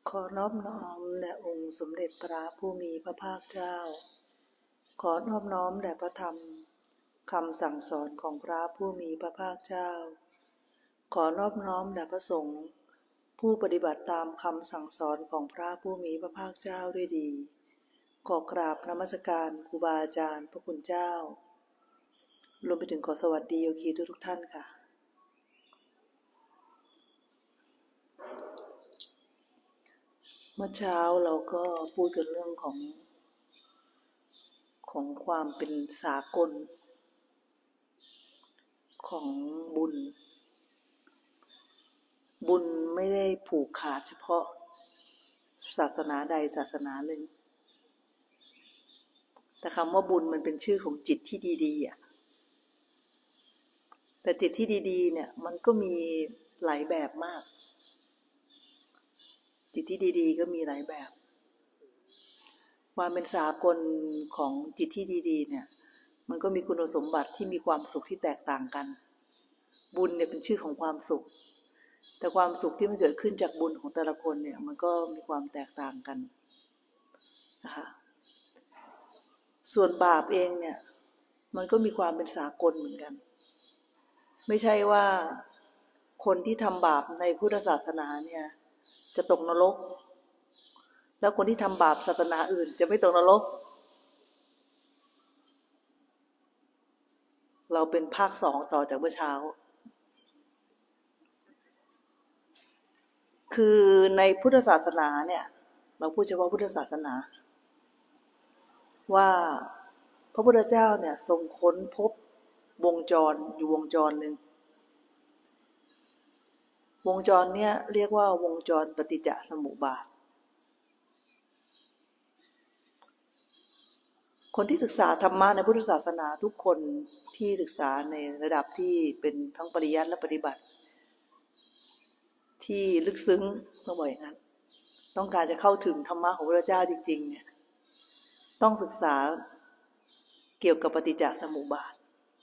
ขอนอบน้อมแด่องค์สมเด็จพระผู้มีพระภาคเจ้าขอนอบน้อมแด่พระธรรมคำสั่งสอนของพระผู้มีพระภาคเจ้าขอนอบน้อมแด่พระสงฆ์ผู้ปฏิบัติตามคำสั่งสอนของพระผู้มีพระภาคเจ้าด้วยดีขอกราบนมัสการครูบาอาจารย์พระคุณเจ้ารวมไปถึงขอสวัสดีโยคีทุกท่านค่ะเมื่อเช้าเราก็พูดกันเรื่องของความเป็นสากลของบุญไม่ได้ผูกขาดเฉพาะศาสนาใดศาสนาหนึ่งแต่คำว่าบุญมันเป็นชื่อของจิตที่ดีๆอ่ะแต่จิตที่ดีๆเนี่ยมันก็มีหลายแบบมากจิตที่ดีๆก็มีหลายแบบความเป็นสากลของจิตที่ดีๆเนี่ยมันก็มีคุณสมบัติที่มีความสุขที่แตกต่างกันบุญเนี่ยเป็นชื่อของความสุขแต่ความสุขที่มันเกิดขึ้นจากบุญของแต่ละคนเนี่ยมันก็มีความแตกต่างกันนะคะส่วนบาปเองเนี่ยมันก็มีความเป็นสากลเหมือนกันไม่ใช่ว่าคนที่ทำบาปในพุทธศาสนาเนี่ยจะตกนรกแล้วคนที่ทำบาปศาสนาอื่นจะไม่ตกนรกเราเป็นภาค2ต่อจากเมื่อเช้าคือในพุทธศาสนาเนี่ยเราพูดเฉพาะพุทธศาสนาว่าพระพุทธเจ้าเนี่ยทรงค้นพบวงจรอยู่วงจรหนึ่งวงจรเนี้ยเรียกว่าวงจรปฏิจจสมุปบาทคนที่ศึกษาธรรมะในพุทธศาสนาทุกคนที่ศึกษาในระดับที่เป็นทั้งปริยัติและปฏิบัติที่ลึกซึ้งต้องบอกอย่างนั้นต้องการจะเข้าถึงธรรมะของพระเจ้าจริงๆเนี่ยต้องศึกษาเกี่ยวกับปฏิจจสมุปบาท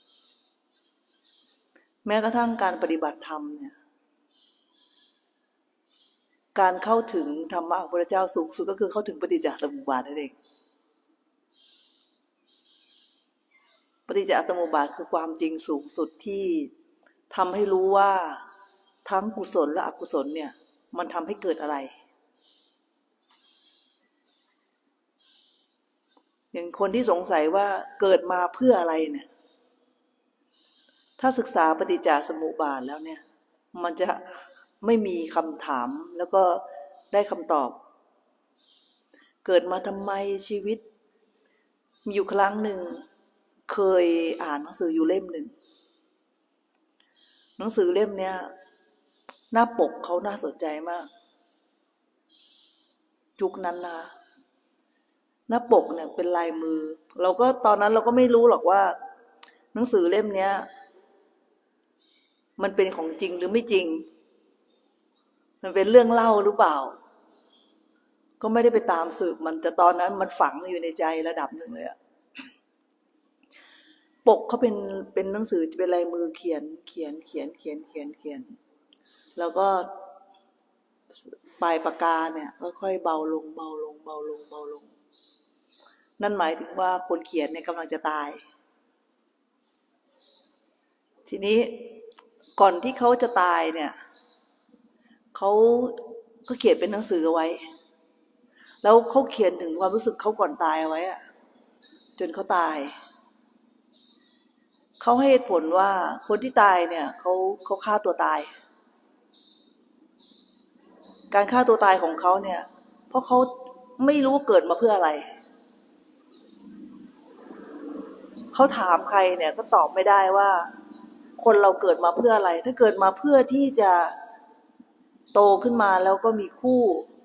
แม้กระทั่งการปฏิบัติธรรมเนี่ยการเข้าถึงธรรมะของพระเจ้าสูงสุดก็คือเข้าถึงปฏิจจสมุปบาทนั่นเองปฏิจจสมุปบาทคือความจริงสูงสุดที่ทำให้รู้ว่าทั้งกุศลและอกุศลเนี่ยมันทำให้เกิดอะไรอย่างคนที่สงสัยว่าเกิดมาเพื่ออะไรเนี่ยถ้าศึกษาปฏิจจสมุปบาทแล้วเนี่ยมันจะไม่มีคำถามแล้วก็ได้คำตอบเกิดมาทำไมชีวิตมีอยู่ครั้งหนึ่งเคยอ่านหนังสืออยู่เล่มหนึ่งหนังสือเล่มเนี้ยหน้าปกเขาน่าสนใจมากยุคนั้นนะหน้าปกเนี่ยเป็นลายมือเราก็ตอนนั้นเราก็ไม่รู้หรอกว่าหนังสือเล่มเนี้ยมันเป็นของจริงหรือไม่จริงมันเป็นเรื่องเล่าหรือเปล่าก็ไม่ได้ไปตามสืบมันแต่ตอนนั้นมันฝังอยู่ในใจระดับหนึ่งเลยอะปกเขาเป็นหนังสือเป็นลายมือเขียนแล้วก็ปลายปากกาเนี่ยค่อยๆเบาลงนั่นหมายถึงว่าคนเขียนเนี่ยกำลังจะตายทีนี้ก่อนที่เขาจะตายเนี่ยเขาก็เขียนเป็นหนังสือเอาไว้แล้วเขาเขียนถึงความรู้สึกเขาก่อนตายเอาไว้อะจนเขาตายเขาให้เหตุผลว่าคนที่ตายเนี่ยเขาฆ่าตัวตายการฆ่าตัวตายของเขาเนี่ยเพราะเขาไม่รู้ว่าเกิดมาเพื่ออะไรเขาถามใครเนี่ยก็ตอบไม่ได้ว่าคนเราเกิดมาเพื่ออะไรถ้าเกิดมาเพื่อที่จะโตขึ้นมาแล้วก็มีคู่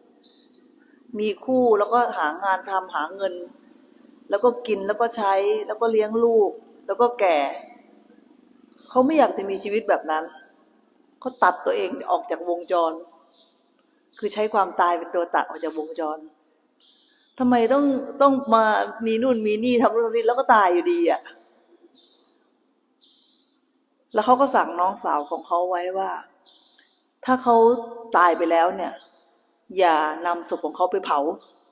แล้วก็หางานทำหาเงินแล้วก็กินแล้วก็ใช้แล้วก็เลี้ยงลูกแล้วก็แก่เขาไม่อยากจะมีชีวิตแบบนั้นเขาตัดตัวเองออกจากวงจรคือใช้ความตายเป็นตัวตัดออกจากวงจรทำไมต้องมามีนู่นมีนี่ทำนู่นนี่แล้วก็ตายอยู่ดีอ่ะแล้วเขาก็สั่งน้องสาวของเขาไว้ว่าถ้าเขาตายไปแล้วเนี่ยอย่านำศพของเขาไปเผา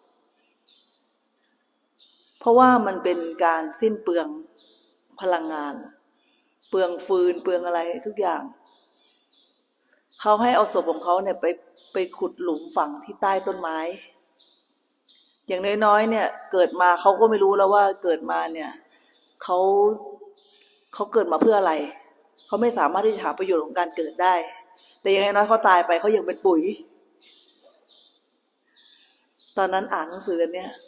เพราะว่ามันเป็นการสิ้นเปลืองพลังงานเปลืองฟืนเปลืองอะไรทุกอย่างเขาให้เอาศพของเขาเนี่ยไปขุดหลุมฝังที่ใต้ต้นไม้อย่างน้อยๆเนี่ยเกิดมาเขาก็ไม่รู้แล้วว่าเกิดมาเนี่ยเขาเกิดมาเพื่ออะไรเขาไม่สามารถที่จะหาประโยชน์ของการเกิดได้แต่อย่างน้อยเขาตายไปเขายังเป็นปุ๋ยตอนนั้นอ่านหนังสือกันเนี่ย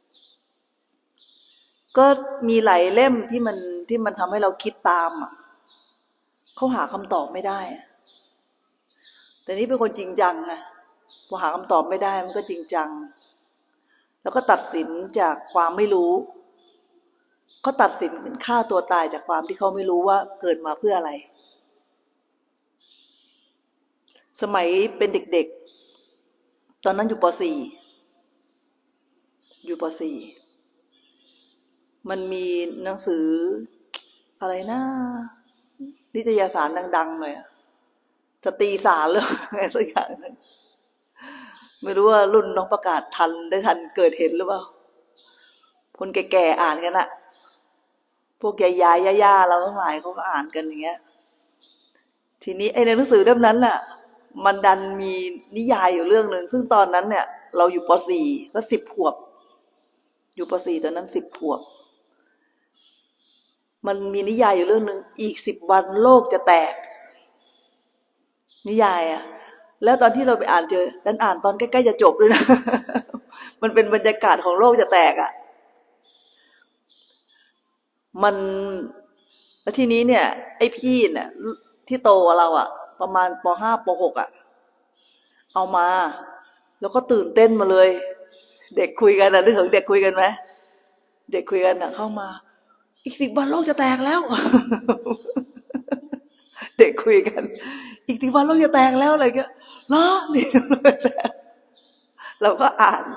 ก็มีหลายเล่มที่มันทำให้เราคิดตามอ่ะเขาหาคำตอบไม่ได้แต่นี่เป็นคนจริงจังนะพอหาคำตอบไม่ได้มันก็จริงจังแล้วก็ตัดสินจากความไม่รู้เขาตัดสินฆ่าตัวตายจากความที่เขาไม่รู้ว่าเกิดมาเพื่ออะไรสมัยเป็นเด็กๆตอนนั้นอยู่ป .4 อยู่ป .4 มันมีหนังสืออะไรนะนิตยสารดังๆเลยสตรีสารหรืออะไรสักอย่างนึงไม่รู้ว่ารุ่นน้องประกาศทันได้ทันเกิดเห็นหรือเปล่าคนแก่ๆอ่านกันอะพวกยายๆย่าๆเราทั้งหลายเขาก็อ่านกันอย่างเงี้ยทีนี้ไอ้ในหนังสือเล่มนั้นน่ะมันดันมีนิยายอยู่เรื่องนึงซึ่งตอนนั้นเนี่ยเราอยู่ป .4 ก็10 ขวบอยู่ป .4 ตอนนั้น10 ขวบมันมีนิยายอยู่เรื่องนึงอีก10 วันโลกจะแตกนิยายอะแล้วตอนที่เราไปอ่านเจอดันอ่านตอนใกล้ๆจะจบด้วยนะ มันเป็นบรรยากาศของโลกจะแตกอะมันแล้วทีนี้เนี่ยไอ้พี่เนี่ยที่โตกว่าเราอะประมาณป .5 ป .6 อะเอามาแล้วก็ตื่นเต้นมาเลยเด็กคุยกันนะเรื่องของเด็กคุยกันไหมเด็กคุยกันนะเข้ามาอีก10 วันโลกจะแตกแล้ว เด็กคุยกันอีก10 วันโลกจะแตกแล้วอะไรเงี้ยเหรอนี่เราก็อ่าน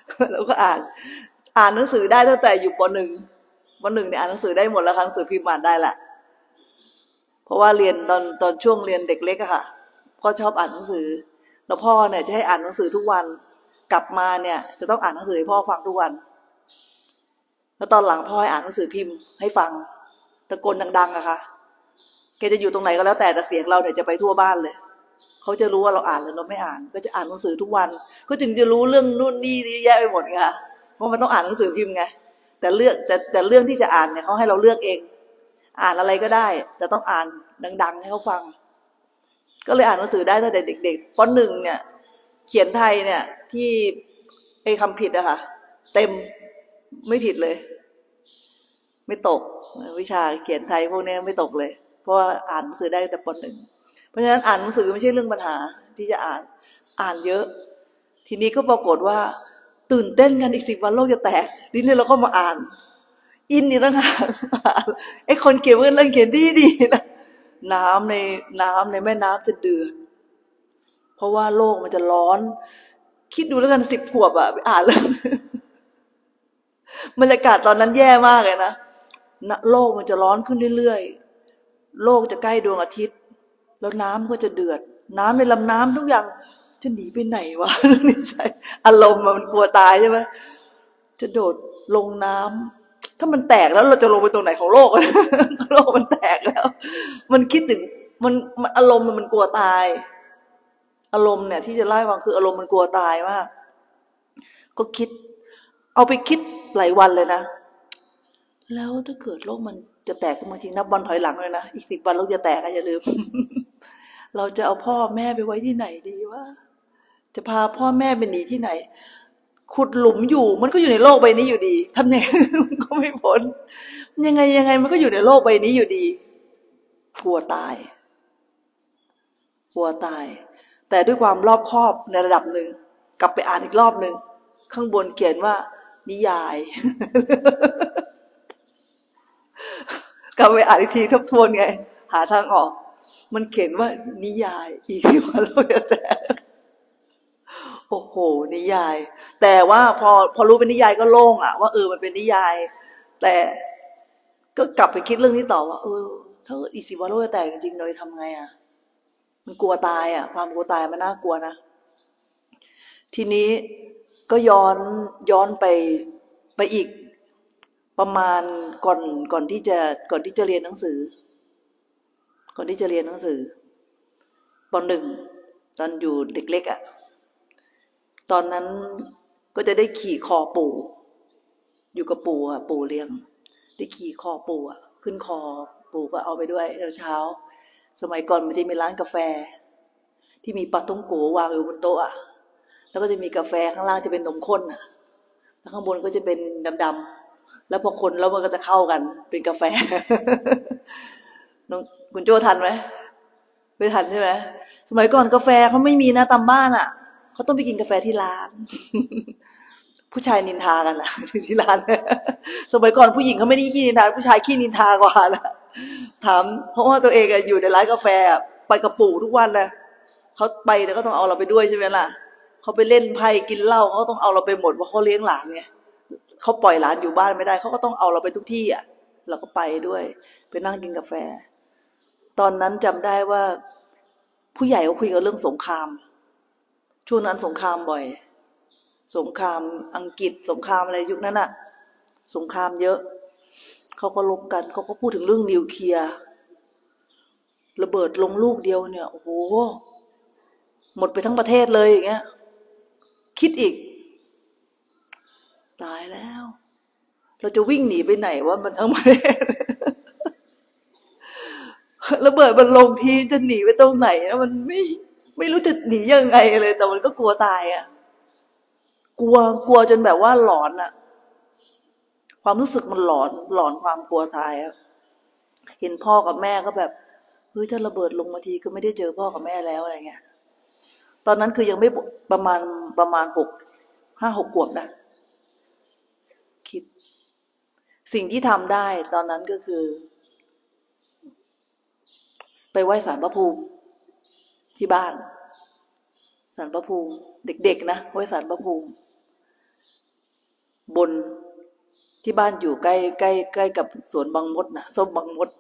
หนังสือได้ตั้งแต่อยู่ป .1 เนี่ยอ่านหนังสือได้หมดแล้วหนังสือพิมพ์อ่านได้ละเพราะว่าเรียนตอนช่วงเรียนเด็กเล็กอะค่ะพ่อชอบอ่านหนังสือแล้วพ่อเนี่ยจะให้อ่านหนังสือทุกวันกลับมาเนี่ยจะต้องอ่านหนังสือให้พ่อฟังทุกวันแล้วตอนหลังพ่อให้อ่านหนังสือพิมพ์ให้ฟังตะโกนดังๆอะค่ะแกจะอยู่ตรงไหนก็แล้วแต่เสียงเราเนี่ยจะไปทั่วบ้านเลยเขาจะรู้ว่าเราอ่านหรือเราไม่อ่านก็จะอ่านหนังสือทุกวันก็จึงจะรู้เรื่องนู่นนี่แยะไปหมดไงคะเพราะมันต้องอ่านหนังสือพิมพ์ไงแต่เรื่องที่จะอ่านเนี่ยเขาให้เราเลือกเองอ่านอะไรก็ได้แต่ต้องอ่านดังๆให้เขาฟังก็เลยอ่านหนังสือได้ตั้งแต่เด็กๆป .1 เนี่ยเขียนไทยเนี่ยที่ไอ้คำผิดอะค่ะเต็มไม่ผิดเลยไม่ตกวิชาเขียนไทยพวกนี้ไม่ตกเลยเพราะว่าอ่านหนังสือได้แต่ป .1 เพราะฉะนั้นอ่านหนังสือไม่ใช่เรื่องปัญหาที่จะอ่านเยอะทีนี้ก็ปรากฏว่าตื่นเต้นกันอีก10 วันโลกจะแตกทีนี้เราก็มาอ่านอินนี่ตั้งหากไอ้คนเขียนเรื่องเขียนดีนะน้ำในแม่น้ำจะเดือดเพราะว่าโลกมันจะร้อนคิดดูแล้วกัน10 ขวบอะไปอ่านแล้วบรรยากาศตอนนั้นแย่มากเลยนะโลกมันจะร้อนขึ้นเรื่อยๆโลกจะใกล้ดวงอาทิตย์แล้วน้ำก็จะเดือดน้ำในลำน้ำทุกอย่างจะหนีไปไหนวะนี่ใช่อารมณ์มันกลัวตายใช่ไหมจะโดดลงน้ำถ้ามันแตกแล้วเราจะลงไปตรงไหนของโลก โลกมันแตกแล้วมันคิดถึงมันอารมณ์มันกลัวตายอารมณ์เนี่ยที่จะไล่ฟังคืออารมณ์มันกลัวตายมากก็คิดเอาไปคิดหลายวันเลยนะแล้วถ้าเกิดโลกมันจะแตกขึ้นมาจริงนับวันถอยหลังเลยนะอีก10 วันโลกจะแตกนะอย่าลืม เราจะเอาพ่อแม่ไปไว้ที่ไหนดีวะจะพาพ่อแม่ไปหนีที่ไหนขุดหลุมอยู่มันก็อยู่ในโลกใบนี้อยู่ดีทำยังไงมันก็ไม่พ้นยังไงมันก็อยู่ในโลกใบนี้อยู่ดีกลัวตายแต่ด้วยความรอบคอบในระดับหนึ่งกลับไปอ่านอีกรอบหนึ่งข้างบนเขียนว่านิยาย กลับไปอ่านอีกทีทบทวนไงหาทางออกมันเขียนว่านิยายอีกที่ว่าเราจะแตกโอ้โหนิยายแต่ว่าพอรู้เป็นนิยายก็โล่งอะว่ามันเป็นนิยายแต่ก็กลับไปคิดเรื่องนี้ต่อว่าถ้าอีสิวาโลจะแตกจริงๆเราจะทำไงอะมันกลัวตายอะความกลัวตายมันน่ากลัวนะทีนี้ก็ย้อนไปอีกประมาณก่อนที่จะเรียนหนังสือก่อนที่จะเรียนหนังสือป.1ตอนอยู่เด็กเล็กอ่ะตอนนั้นก็จะได้ขี่คอปู่อยู่กับปู่อ่ะปู่เลี้ยงได้ขี่คอปู่อ่ะขึ้นคอปู่ก็เอาไปด้วยเช้าสมัยก่อนมันจะมีร้านกาแฟที่มีปาต้องโกวางอยู่บนโต๊ะอ่ะแล้วก็จะมีกาแฟข้างล่างจะเป็นนมข้นอ่ะแล้วข้างบนก็จะเป็นดำๆแล้วพอคนแล้วมันก็จะเข้ากันเป็นกาแฟ คุณโจทันไหมไม่ทันใช่ไหมสมัยก่อนกาแฟเขาไม่มีนะตามบ้านอ่ะเขาต้องไปกินกาแฟที่ร้าน ผู้ชายนินทากันนะที่ร้าน สมัยก่อนผู้หญิงเขาไม่ได้ขี้นินทาผู้ชายขี้นินทากว่านะถามเพราะว่าตัวเองอยู่ในร้านกาแฟไปกับปู่ทุกวันเลยเขาไปแต่ก็ต้องเอาเราไปด้วยใช่ไหมล่ะเขาไปเล่นไพ่กินเหล้าเขาต้องเอาเราไปหมดเพราะเขาเลี้ยงหลานไงเขาปล่อยหลานอยู่บ้านไม่ได้เขาก็ต้องเอาเราไปทุกที่อ่ะเราก็ไปด้วยไปนั่งกินกาแฟตอนนั้นจำได้ว่าผู้ใหญ่เขาคุยกันเรื่องสงครามช่วงนั้นสงครามบ่อยสงครามอังกฤษสงครามอะไรยุคนั้นอะสงครามเยอะเขาก็ลบกันเขาก็พูดถึงเรื่องนิวเคลียร์ระเบิดลงลูกเดียวเนี่ยโอ้โหหมดไปทั้งประเทศเลยอย่างเงี้ยคิดอีกตายแล้วเราจะวิ่งหนีไปไหนว่ามันทั้งประเทศ ระเบิดมันลงทีจะหนีไปตรงไหนนะมันไม่รู้จะหนียังไงเลยแต่มันก็กลัวตายอะกลัวจนแบบว่าหลอนอะความรู้สึกมันหลอนความกลัวตายอะเห็นพ่อกับแม่ก็แบบเฮ้ยถ้าระเบิดลงมาทีก็ไม่ได้เจอพ่อกับแม่แล้วอะไรเงี้ยตอนนั้นคือยังไม่ประมาณ5-6 ขวบนะคิดสิ่งที่ทำได้ตอนนั้นก็คือไปไหว้ศาลพระภูมิที่บ้านศาลพระภูมิเด็กๆนะไหว้ศาลพระภูมิบนที่บ้านอยู่ใกล้กับสวนบางมดนะส้มบางมด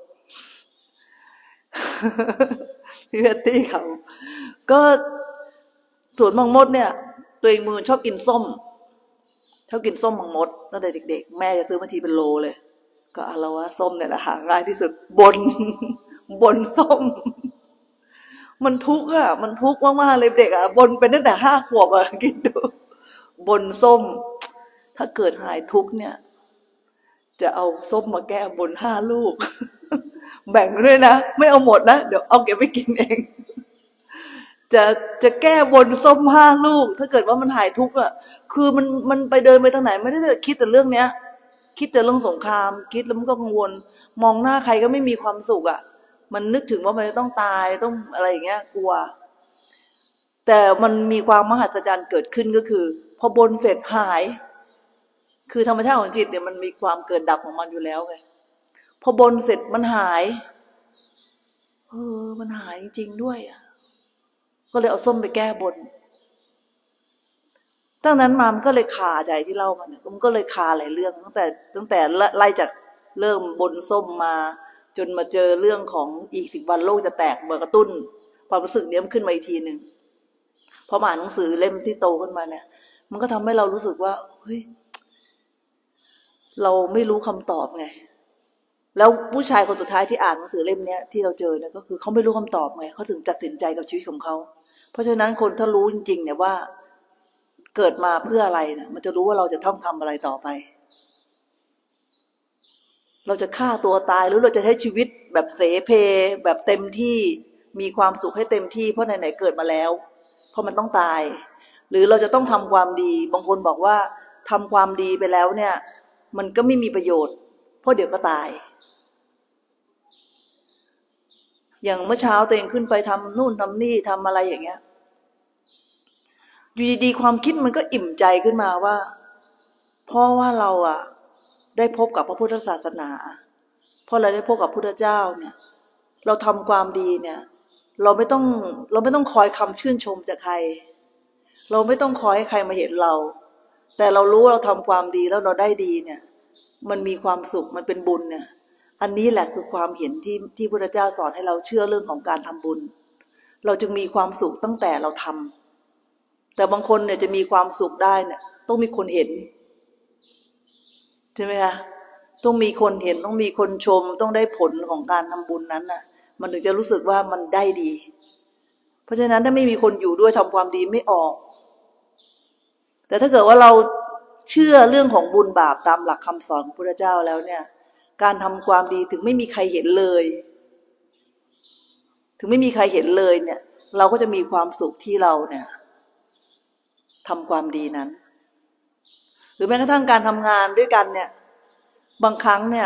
พี่เวตตี้เขาก็สวนบางมดเนี่ยตัวเองมือชอบกินส้มบางมดตั้งแต่เด็กๆแม่จะซื้อมาทีเป็นโลเลยก็อะไรวะส้มเนี่ยแหละหาง่ายที่สุดบนส้มมันทุกข์อ่ะมันทุกข์มากๆเลยเด็กอ่ะบนเป็นตั้งแต่5 ขวบอ่ะคิดดูบนส้มถ้าเกิดหายทุกข์เนี่ยจะเอาส้มมาแก้บน5 ลูก แบ่งด้วยนะไม่เอาหมดนะเดี๋ยวเอาเก็บไปกินเองจะแก้บนส้ม5 ลูกถ้าเกิดว่ามันหายทุกข์อ่ะคือมันไปเดินไปทางไหนไม่ได้คิดแต่เรื่องเนี้ยคิดแต่เรื่องสงครามคิดแล้วมันก็กังวลมองหน้าใครก็ไม่มีความสุขอ่ะมันนึกถึงว่ามันต้องตายต้องอะไรอย่างเงี้ยกลัวแต่มันมีความมหัศจรรย์เกิดขึ้นก็คือพอบนเสร็จหายคือธรรมชาติของจิตเนี่ยมันมีความเกิดดับของมันอยู่แล้วไงพอบนเสร็จมันหายมันหายจริงๆด้วยอ่ะก็เลยเอาส้มไปแก้บนตั้งนั้นมามันก็เลยคาใจที่เล่ามันมันก็เลยคาหลายเรื่องตั้งแต่ไล่จากเริ่มบนส้มมาจนมาเจอเรื่องของอีก10 วันโลกจะแตกเมื่อกระตุ้นความรู้สึกนี้มันขึ้นมาอีกทีนึงพอมาอ่านหนังสือเล่มที่โตขึ้นมาเนี่ยมันก็ทำให้เรารู้สึกว่าเฮ้ยเราไม่รู้คำตอบไงแล้วผู้ชายคนสุดท้ายที่อ่านหนังสือเล่มนี้ที่เราเจอเนี่ยก็คือเขาไม่รู้คำตอบไงเขาถึงตัดสินใจกับชีวิตของเขาเพราะฉะนั้นคนถ้ารู้จริงๆเนี่ยว่าเกิดมาเพื่ออะไรเนี่ยมันจะรู้ว่าเราจะต้องทำอะไรต่อไปเราจะฆ่าตัวตายหรือเราจะใช้ชีวิตแบบเสเพแบบเต็มที่มีความสุขให้เต็มที่เพราะไหนๆเกิดมาแล้วเพราะมันต้องตายหรือเราจะต้องทำความดีบางคนบอกว่าทำความดีไปแล้วเนี่ยมันก็ไม่มีประโยชน์เพราะเดี๋ยวก็ตายอย่างเมื่อเช้าตัวเองขึ้นไปทำนู่นทำนี่ทำอะไรอย่างเงี้ยอยู่ดีๆความคิดมันก็อิ่มใจขึ้นมาว่าเพราะว่าเราอะได้พบกับพระพุทธศาสนาเพราะเราได้พบกับพุทธเจ้าเนี่ยเราทำความดีเนี่ยเราไม่ต้องคอยคำชื่นชมจากใครเราไม่ต้องคอยให้ใครมาเห็นเราแต่เรารู้ว่าเราทำความดีแล้วเราได้ดีเนี่ยมันมีความสุขมันเป็นบุญเนี่ยอันนี้แหละคือความเห็นที่พุทธเจ้าสอนให้เราเชื่อเรื่องของการทำบุญเราจึงมีความสุขตั้งแต่เราทแต่บางคนเนี่ยจะมีความสุขได้เนี่ยต้องมีคนเห็นใช่ไหมคะต้องมีคนเห็นต้องมีคนชมต้องได้ผลของการทำบุญนั้นน่ะมันถึงจะรู้สึกว่ามันได้ดีเพราะฉะนั้นถ้าไม่มีคนอยู่ด้วยทำความดีไม่ออกแต่ถ้าเกิดว่าเราเชื่อเรื่องของบุญบาปตามหลักคำสอนของพระพุทธเจ้าแล้วเนี่ยการทำความดีถึงไม่มีใครเห็นเลยถึงไม่มีใครเห็นเลยเนี่ยเราก็จะมีความสุขที่เราเนี่ยทำความดีนั้นหรือแม้กระทั่งการทำงานด้วยกันเนี่ยบางครั้งเนี่ย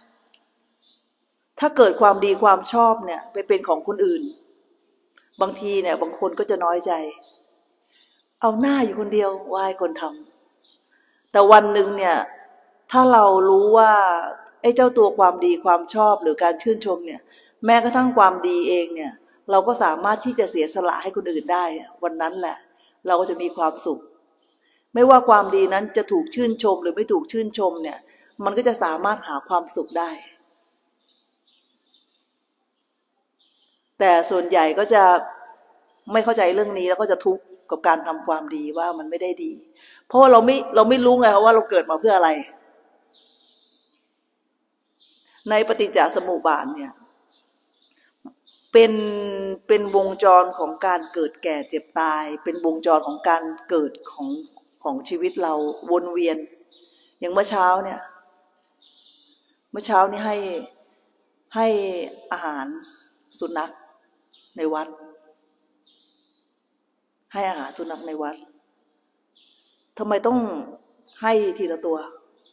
ถ้าเกิดความดีความชอบเนี่ยไปเป็นของคนอื่นบางทีเนี่ยบางคนก็จะน้อยใจเอาหน้าอยู่คนเดียววายคนทำแต่วันหนึ่งเนี่ยถ้าเรารู้ว่าไอ้เจ้าตัวความดีความชอบหรือการชื่นชมเนี่ยแม้กระทั่งความดีเองเนี่ยเราก็สามารถที่จะเสียสละให้คนอื่นได้วันนั้นแหละเราก็จะมีความสุขไม่ว่าความดีนั้นจะถูกชื่นชมหรือไม่ถูกชื่นชมเนี่ยมันก็จะสามารถหาความสุขได้แต่ส่วนใหญ่ก็จะไม่เข้าใจเรื่องนี้แล้วก็จะทุกข์กับการทำความดีว่ามันไม่ได้ดีเพราะว่าเราไม่รู้ไงว่าเราเกิดมาเพื่ออะไรในปฏิจจสมุปบาทเนี่ยเป็นวงจรของการเกิดแก่เจ็บตายเป็นวงจรของการเกิดของชีวิตเราวนเวียนอย่างเมื่อเช้านี่ให้อาหารสุนัขในวัดให้อาหารสุนัขในวัดทำไมต้องให้ทีละตัว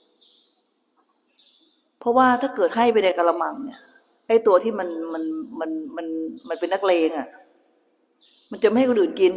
เพราะว่าถ้าเกิดให้ไปในกะละมังเนี่ยไอ้ตัวที่มันเป็นนักเลงอ่ะมันจะไม่ให้คนอื่นกิน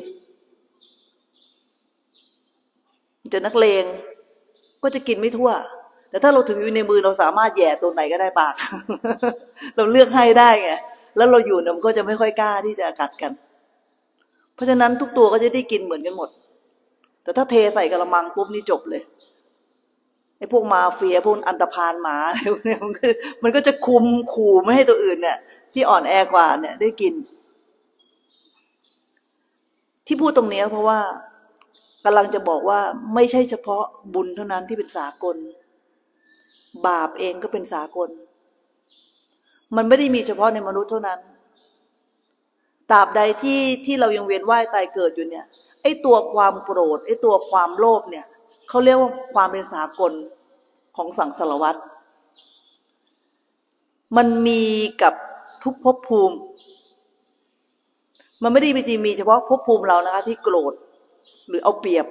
มันจะนักเลงก็จะกินไม่ทั่วแต่ถ้าเราถืออยู่ในมือเราสามารถแย่ตัวไหนก็ได้ปาก เราเลือกให้ได้ไงแล้วเราอยู่เนี่ยมันก็จะไม่ค่อยกล้าที่จะกัดกันเพราะฉะนั้นทุกตัวก็จะได้กินเหมือนกันหมดแต่ถ้าเทใส่กะละมังปุ๊บนี่จบเลยไอ้พวกมาเฟียพวกอันธพาลหมาอะไรพวกนี้มันก็จะคุมขู่ไม่ให้ตัวอื่นเนี่ยที่อ่อนแอกว่าเนี่ยได้กินที่พูดตรงนี้เพราะว่ากำลังจะบอกว่าไม่ใช่เฉพาะบุญเท่านั้นที่เป็นสากลบาปเองก็เป็นสากลมันไม่ได้มีเฉพาะในมนุษย์เท่านั้นตราบใดที่เรายังเวียนว่ายตายเกิดอยู่เนี่ยไอ้ตัวความโกรธไอ้ตัวความโลภเนี่ยเขาเรียกว่าความเป็นสากลของสังสารวัฏมันมีกับทุกภพภูมิมันไม่ได้มีเฉพาะภพภูมิเรานะคะที่โกรธหรือเอาเปรียบ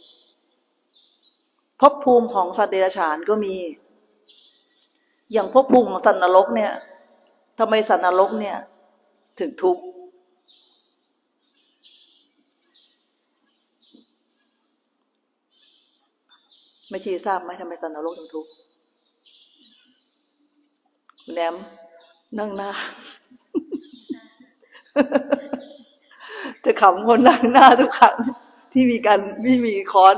ภพภูมิของสัตว์เดรัจฉานก็มีอย่างภพภูมิของสัตว์นรกเนี่ยทำไมสัตว์นรกเนี่ยถึงทุกข์ไม่ชี้ทราบไหมทำไมสัตว์นรกถึงทุกข์แหนมนั่งหน้า จะขำคนนั่งหน้าทุกครั้งที่มีคอร์ส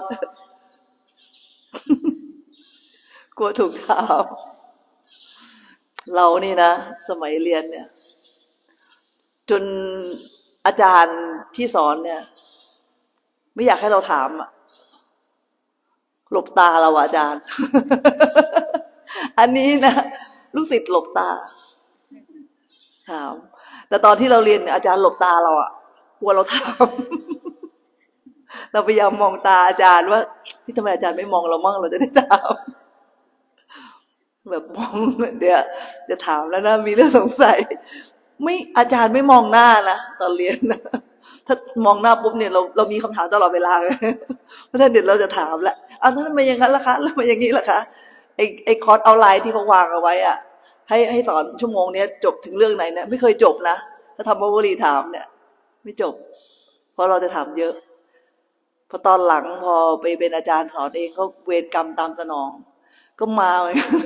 กลัวถูกถามเรานี่นะสมัยเรียนเนี่ยจนอาจารย์ที่สอนเนี่ยไม่อยากให้เราถามอะหลบตาเราอาจารย์ อันนี้นะลูกศิษย์หลบตาถามแต่ตอนที่เราเรียนอาจารย์หลบตาเราอะกลัวเราถาม เราพยายามมองตาอาจารย์ว่าที่ทำไมอาจารย์ไม่มองเรามั่งเราจะได้ถามแบบมองเดี๋ยวจะถามแล้วนะมีเรื่องสงสัยไม่อาจารย์ไม่มองหน้านะตอนเรียนนะถ้ามองหน้าปุ๊บเนี่ยเรามีคำถามตลอดเวลาเลยเพราะฉะนั้นเดี๋ยวเราจะถามแหละอ้าวทำไมอย่างนั้นล่ะคะแล้วทำไมอย่างนี้ล่ะคะไอ้คอร์สเอาไลน์ที่เขาวางเอาไว้อ่ะให้สอนชั่วโมงนี้จบถึงเรื่องไหนเนี่ยไม่เคยจบนะถ้าทำวลีถามเนี่ยไม่จบเพราะเราจะถามเยอะพอตอนหลังพอไปเป็นอาจารย์สอนเองก็เวรกรรมตามสนองก็มาเหมือนกัน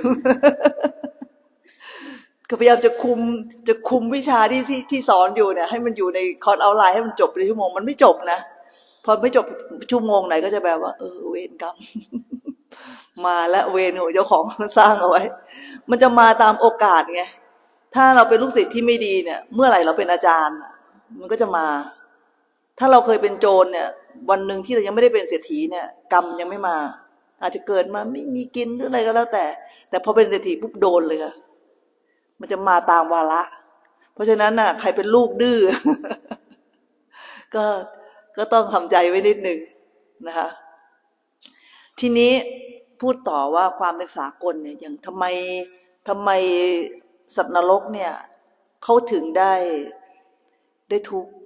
ก็พยายามจะคุมวิชาที่สอนอยู่เนี่ยให้มันอยู่ในคอร์สเอาไลน์ให้มันจบในชั่วโมงมันไม่จบนะพอไม่จบชั่วโมงไหนก็จะแบบว่าเวรกรรม มาและเวรของเจ้าของสร้างเอาไว้มันจะมาตามโอกาสไงถ้าเราเป็นลูกศิษย์ที่ไม่ดีเนี่ยเมื่อไหร่เราเป็นอาจารย์มันก็จะมาถ้าเราเคยเป็นโจรเนี่ยวันหนึ่งที่เรายังไม่ได้เป็นเศรษฐีเนี่ยกรรมยังไม่มาอาจจะเกิดมาไม่มีกินหรืออะไรก็แล้วแต่พอเป็นเศรษฐีปุ๊บโดนเลยค่ะมันจะมาตามวาระเพราะฉะนั้นน่ะใครเป็นลูกดื้อ ก็ก็ต้องทำใจไว้นิดนึงนะคะทีนี้พูดต่อว่าความเป็นสากลเนี่ยอย่างทำไมสัตว์นรกเนี่ยเขาถึงได้ทุกข์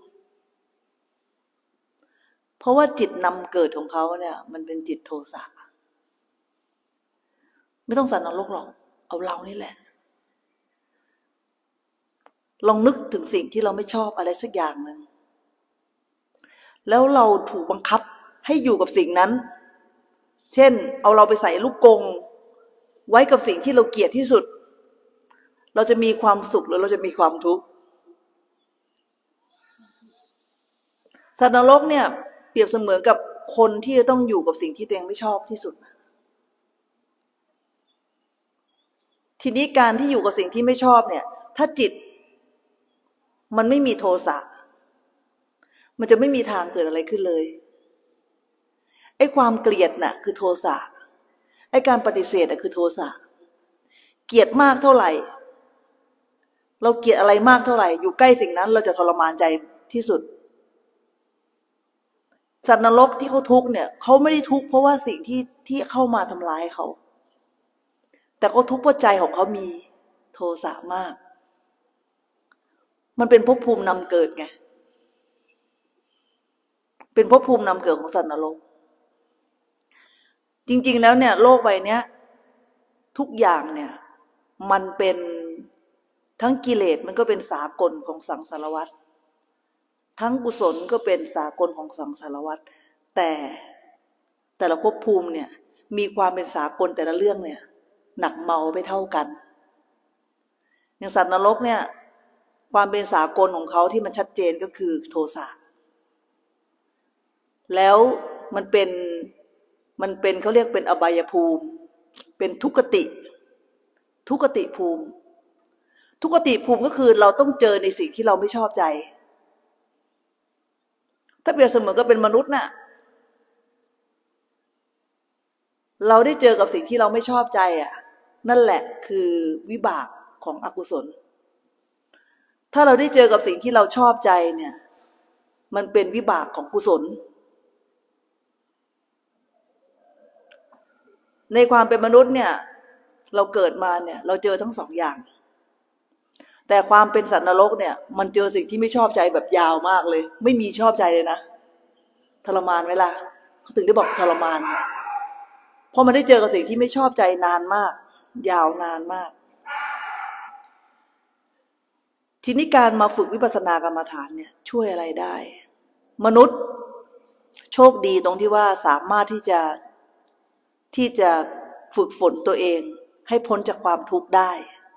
เพราะว่าจิตนำเกิดของเขาเนี่ยมันเป็นจิตโทสะไม่ต้องสัตว์นรกหรอกเอาเรานี่แหละลองนึกถึงสิ่งที่เราไม่ชอบอะไรสักอย่างหนึ่งแล้วเราถูกบังคับให้อยู่กับสิ่งนั้นเช่นเอาเราไปใส่ลูกกรงไว้กับสิ่งที่เราเกลียดที่สุดเราจะมีความสุขหรือเราจะมีความทุกข์สัตว์นรกเนี่ยเปรียบเสมือนกับคนที่จะต้องอยู่กับสิ่งที่ตัวเองไม่ชอบที่สุดทีนี้การที่อยู่กับสิ่งที่ไม่ชอบเนี่ยถ้าจิตมันไม่มีโทสะมันจะไม่มีทางเกิดอะไรขึ้นเลยไอ้ความเกลียดน่ะคือโทสะไอ้การปฏิเสธน่ะคือโทสะเกลียดมากเท่าไหร่เราเกลียดอะไรมากเท่าไหร่อยู่ใกล้สิ่งนั้นเราจะทรมานใจที่สุดสัตว์นรกที่เขาทุกข์เนี่ยเขาไม่ได้ทุกข์เพราะว่าสิ่งที่เข้ามาทำร้ายเขาแต่เขาทุกข์เพราะใจของเขามีโทสะมากมันเป็นภพภูมินำเกิดไงเป็นภพภูมินำเกิดของสัตว์นรกจริงๆแล้วเนี่ยโลกใบนี้ทุกอย่างเนี่ยมันเป็นทั้งกิเลสมันก็เป็นสากลของสังสารวัฏทั้งกุศลก็เป็นสากลของสังสารวัฏแต่ละภพภูมิเนี่ยมีความเป็นสากลแต่ละเรื่องเนี่ยหนักเบาไม่เท่ากันอย่างสัตว์นรกเนี่ยความเป็นสากลของเขาที่มันชัดเจนก็คือโทสะแล้วมันเป็นเขาเรียกเป็นอบายภูมิเป็นทุกขติภูมิทุกขติภูมิก็คือเราต้องเจอในสิ่งที่เราไม่ชอบใจถ้าเปรียบเสมือนก็เป็นมนุษย์น่ะเราได้เจอกับสิ่งที่เราไม่ชอบใจอ่ะนั่นแหละคือวิบากของอกุศลถ้าเราได้เจอกับสิ่งที่เราชอบใจเนี่ยมันเป็นวิบากของกุศลในความเป็นมนุษย์เนี่ยเราเกิดมาเนี่ยเราเจอทั้งสองอย่างแต่ความเป็นสัตว์นรกเนี่ยมันเจอสิ่งที่ไม่ชอบใจแบบยาวมากเลยไม่มีชอบใจเลยนะทรมานไหมล่ะเขาถึงได้บอกทรมานเพราะมันได้เจอกับสิ่งที่ไม่ชอบใจนานมากยาวนานมากทีนี้การมาฝึกวิปัสสนากรรมฐานเนี่ยช่วยอะไรได้มนุษย์โชคดีตรงที่ว่าสามารถที่จะฝึกฝนตัวเองให้พ้นจากความทุกข์ได้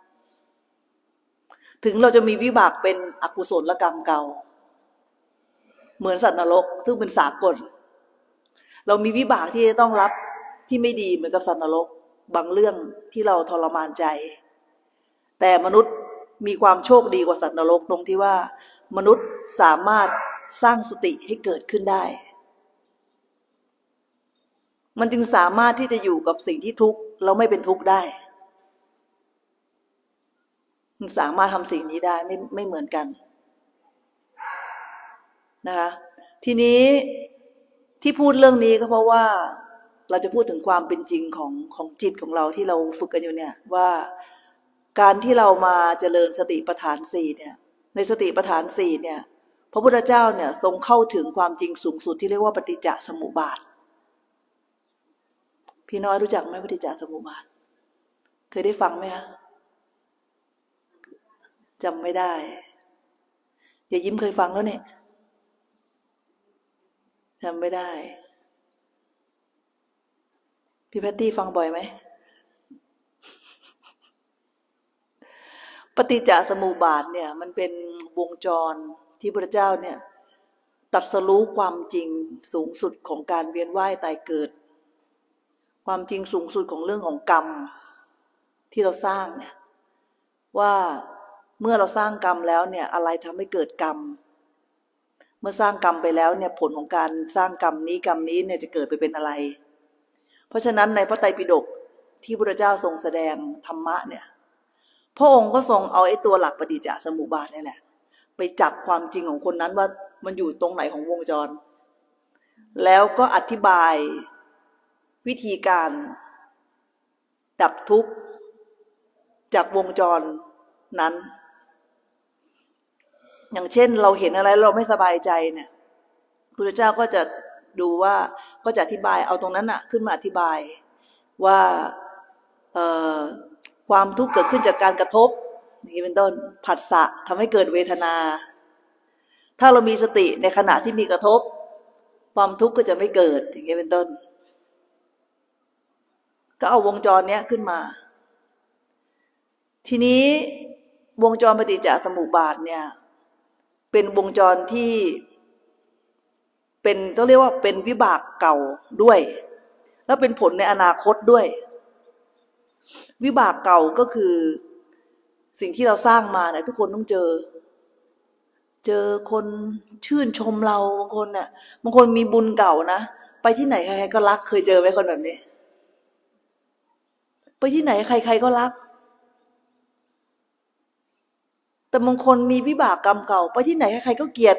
ถึงเราจะมีวิบากเป็นอกุศลกรรมเก่าเหมือนสัตว์นรกซึ่งเป็นสากลเรามีวิบากที่จะต้องรับที่ไม่ดีเหมือนกับสัตว์นรกบางเรื่องที่เราทรมานใจแต่มนุษย์มีความโชคดีกว่าสัตว์นรกตรงที่ว่ามนุษย์สามารถสร้างสติให้เกิดขึ้นได้มันจึงสามารถที่จะอยู่กับสิ่งที่ทุกข์แล้วไม่เป็นทุกข์ได้มันสามารถทำสิ่งนี้ได้ไม่เหมือนกันนะคะทีนี้ที่พูดเรื่องนี้ก็เพราะว่าเราจะพูดถึงความเป็นจริงของจิตของเราที่เราฝึกกันอยู่เนี่ยว่าการที่เรามาเจริญสติปัฏฐานสี่เนี่ยในสติปัฏฐานสี่เนี่ยพระพุทธเจ้าเนี่ยทรงเข้าถึงความจริงสูงสุดที่เรียกว่าปฏิจจสมุปบาทพี่น้อยรู้จักไหมปฏิจจสมุปบาทเคยได้ฟังไหมคะจำไม่ได้อย่ายิ้มเคยฟังแล้วเนี่ยจำไม่ได้พี่แพตตี้ฟังบ่อยไหมปฏิจจสมุปบาทเนี่ยมันเป็นวงจรที่พระเจ้าเนี่ยตรัสรู้ความจริงสูงสุดของการเวียนว่ายตายเกิดความจริงสูงสุดของเรื่องของกรรมที่เราสร้างเนี่ยว่าเมื่อเราสร้างกรรมแล้วเนี่ยอะไรทำให้เกิดกรรมเมื่อสร้างกรรมไปแล้วเนี่ยผลของการสร้างกรรมนี้เนี่ยจะเกิดไปเป็นอะไรเพราะฉะนั้นในพระไตรปิฎกที่พระพุทธเจ้าทรงแสดงธรรมะเนี่ยพระองค์ก็ทรงเอาไอ้ตัวหลักปฏิจจสมุปบาทนี่แหละไปจับความจริงของคนนั้นว่ามันอยู่ตรงไหนของวงจรแล้วก็อธิบายวิธีการดับทุกข์จากวงจรนั้นอย่างเช่นเราเห็นอะไรเราไม่สบายใจเนี่ยพระพุทธเจ้าก็จะดูว่าก็จะอธิบายเอาตรงนั้นน่ะขึ้นมาอธิบายว่าความทุกข์เกิดขึ้นจากการกระทบอย่างนี้เป็นต้นผัสสะทำให้เกิดเวทนาถ้าเรามีสติในขณะที่มีกระทบความทุกข์ก็จะไม่เกิดอย่างนี้เป็นต้นก็เอาวงจรเนี้ยขึ้นมาทีนี้วงจรปฏิจจสมุปบาทเนี่ยเป็นวงจรที่เป็นต้องเรียกว่าเป็นวิบากเก่าด้วยแล้วเป็นผลในอนาคตด้วยวิบากเก่าก็คือสิ่งที่เราสร้างมาเนี่ยทุกคนต้องเจอคนชื่นชมเราบางคนเนี่ยบางคนมีบุญเก่านะไปที่ไหนใครๆก็รักเคยเจอไหมคนแบบนี้ไปที่ไหนใครๆก็รักแต่บางคนมีวิบากกรรมเก่าไปที่ไหนใครๆก็เกลียด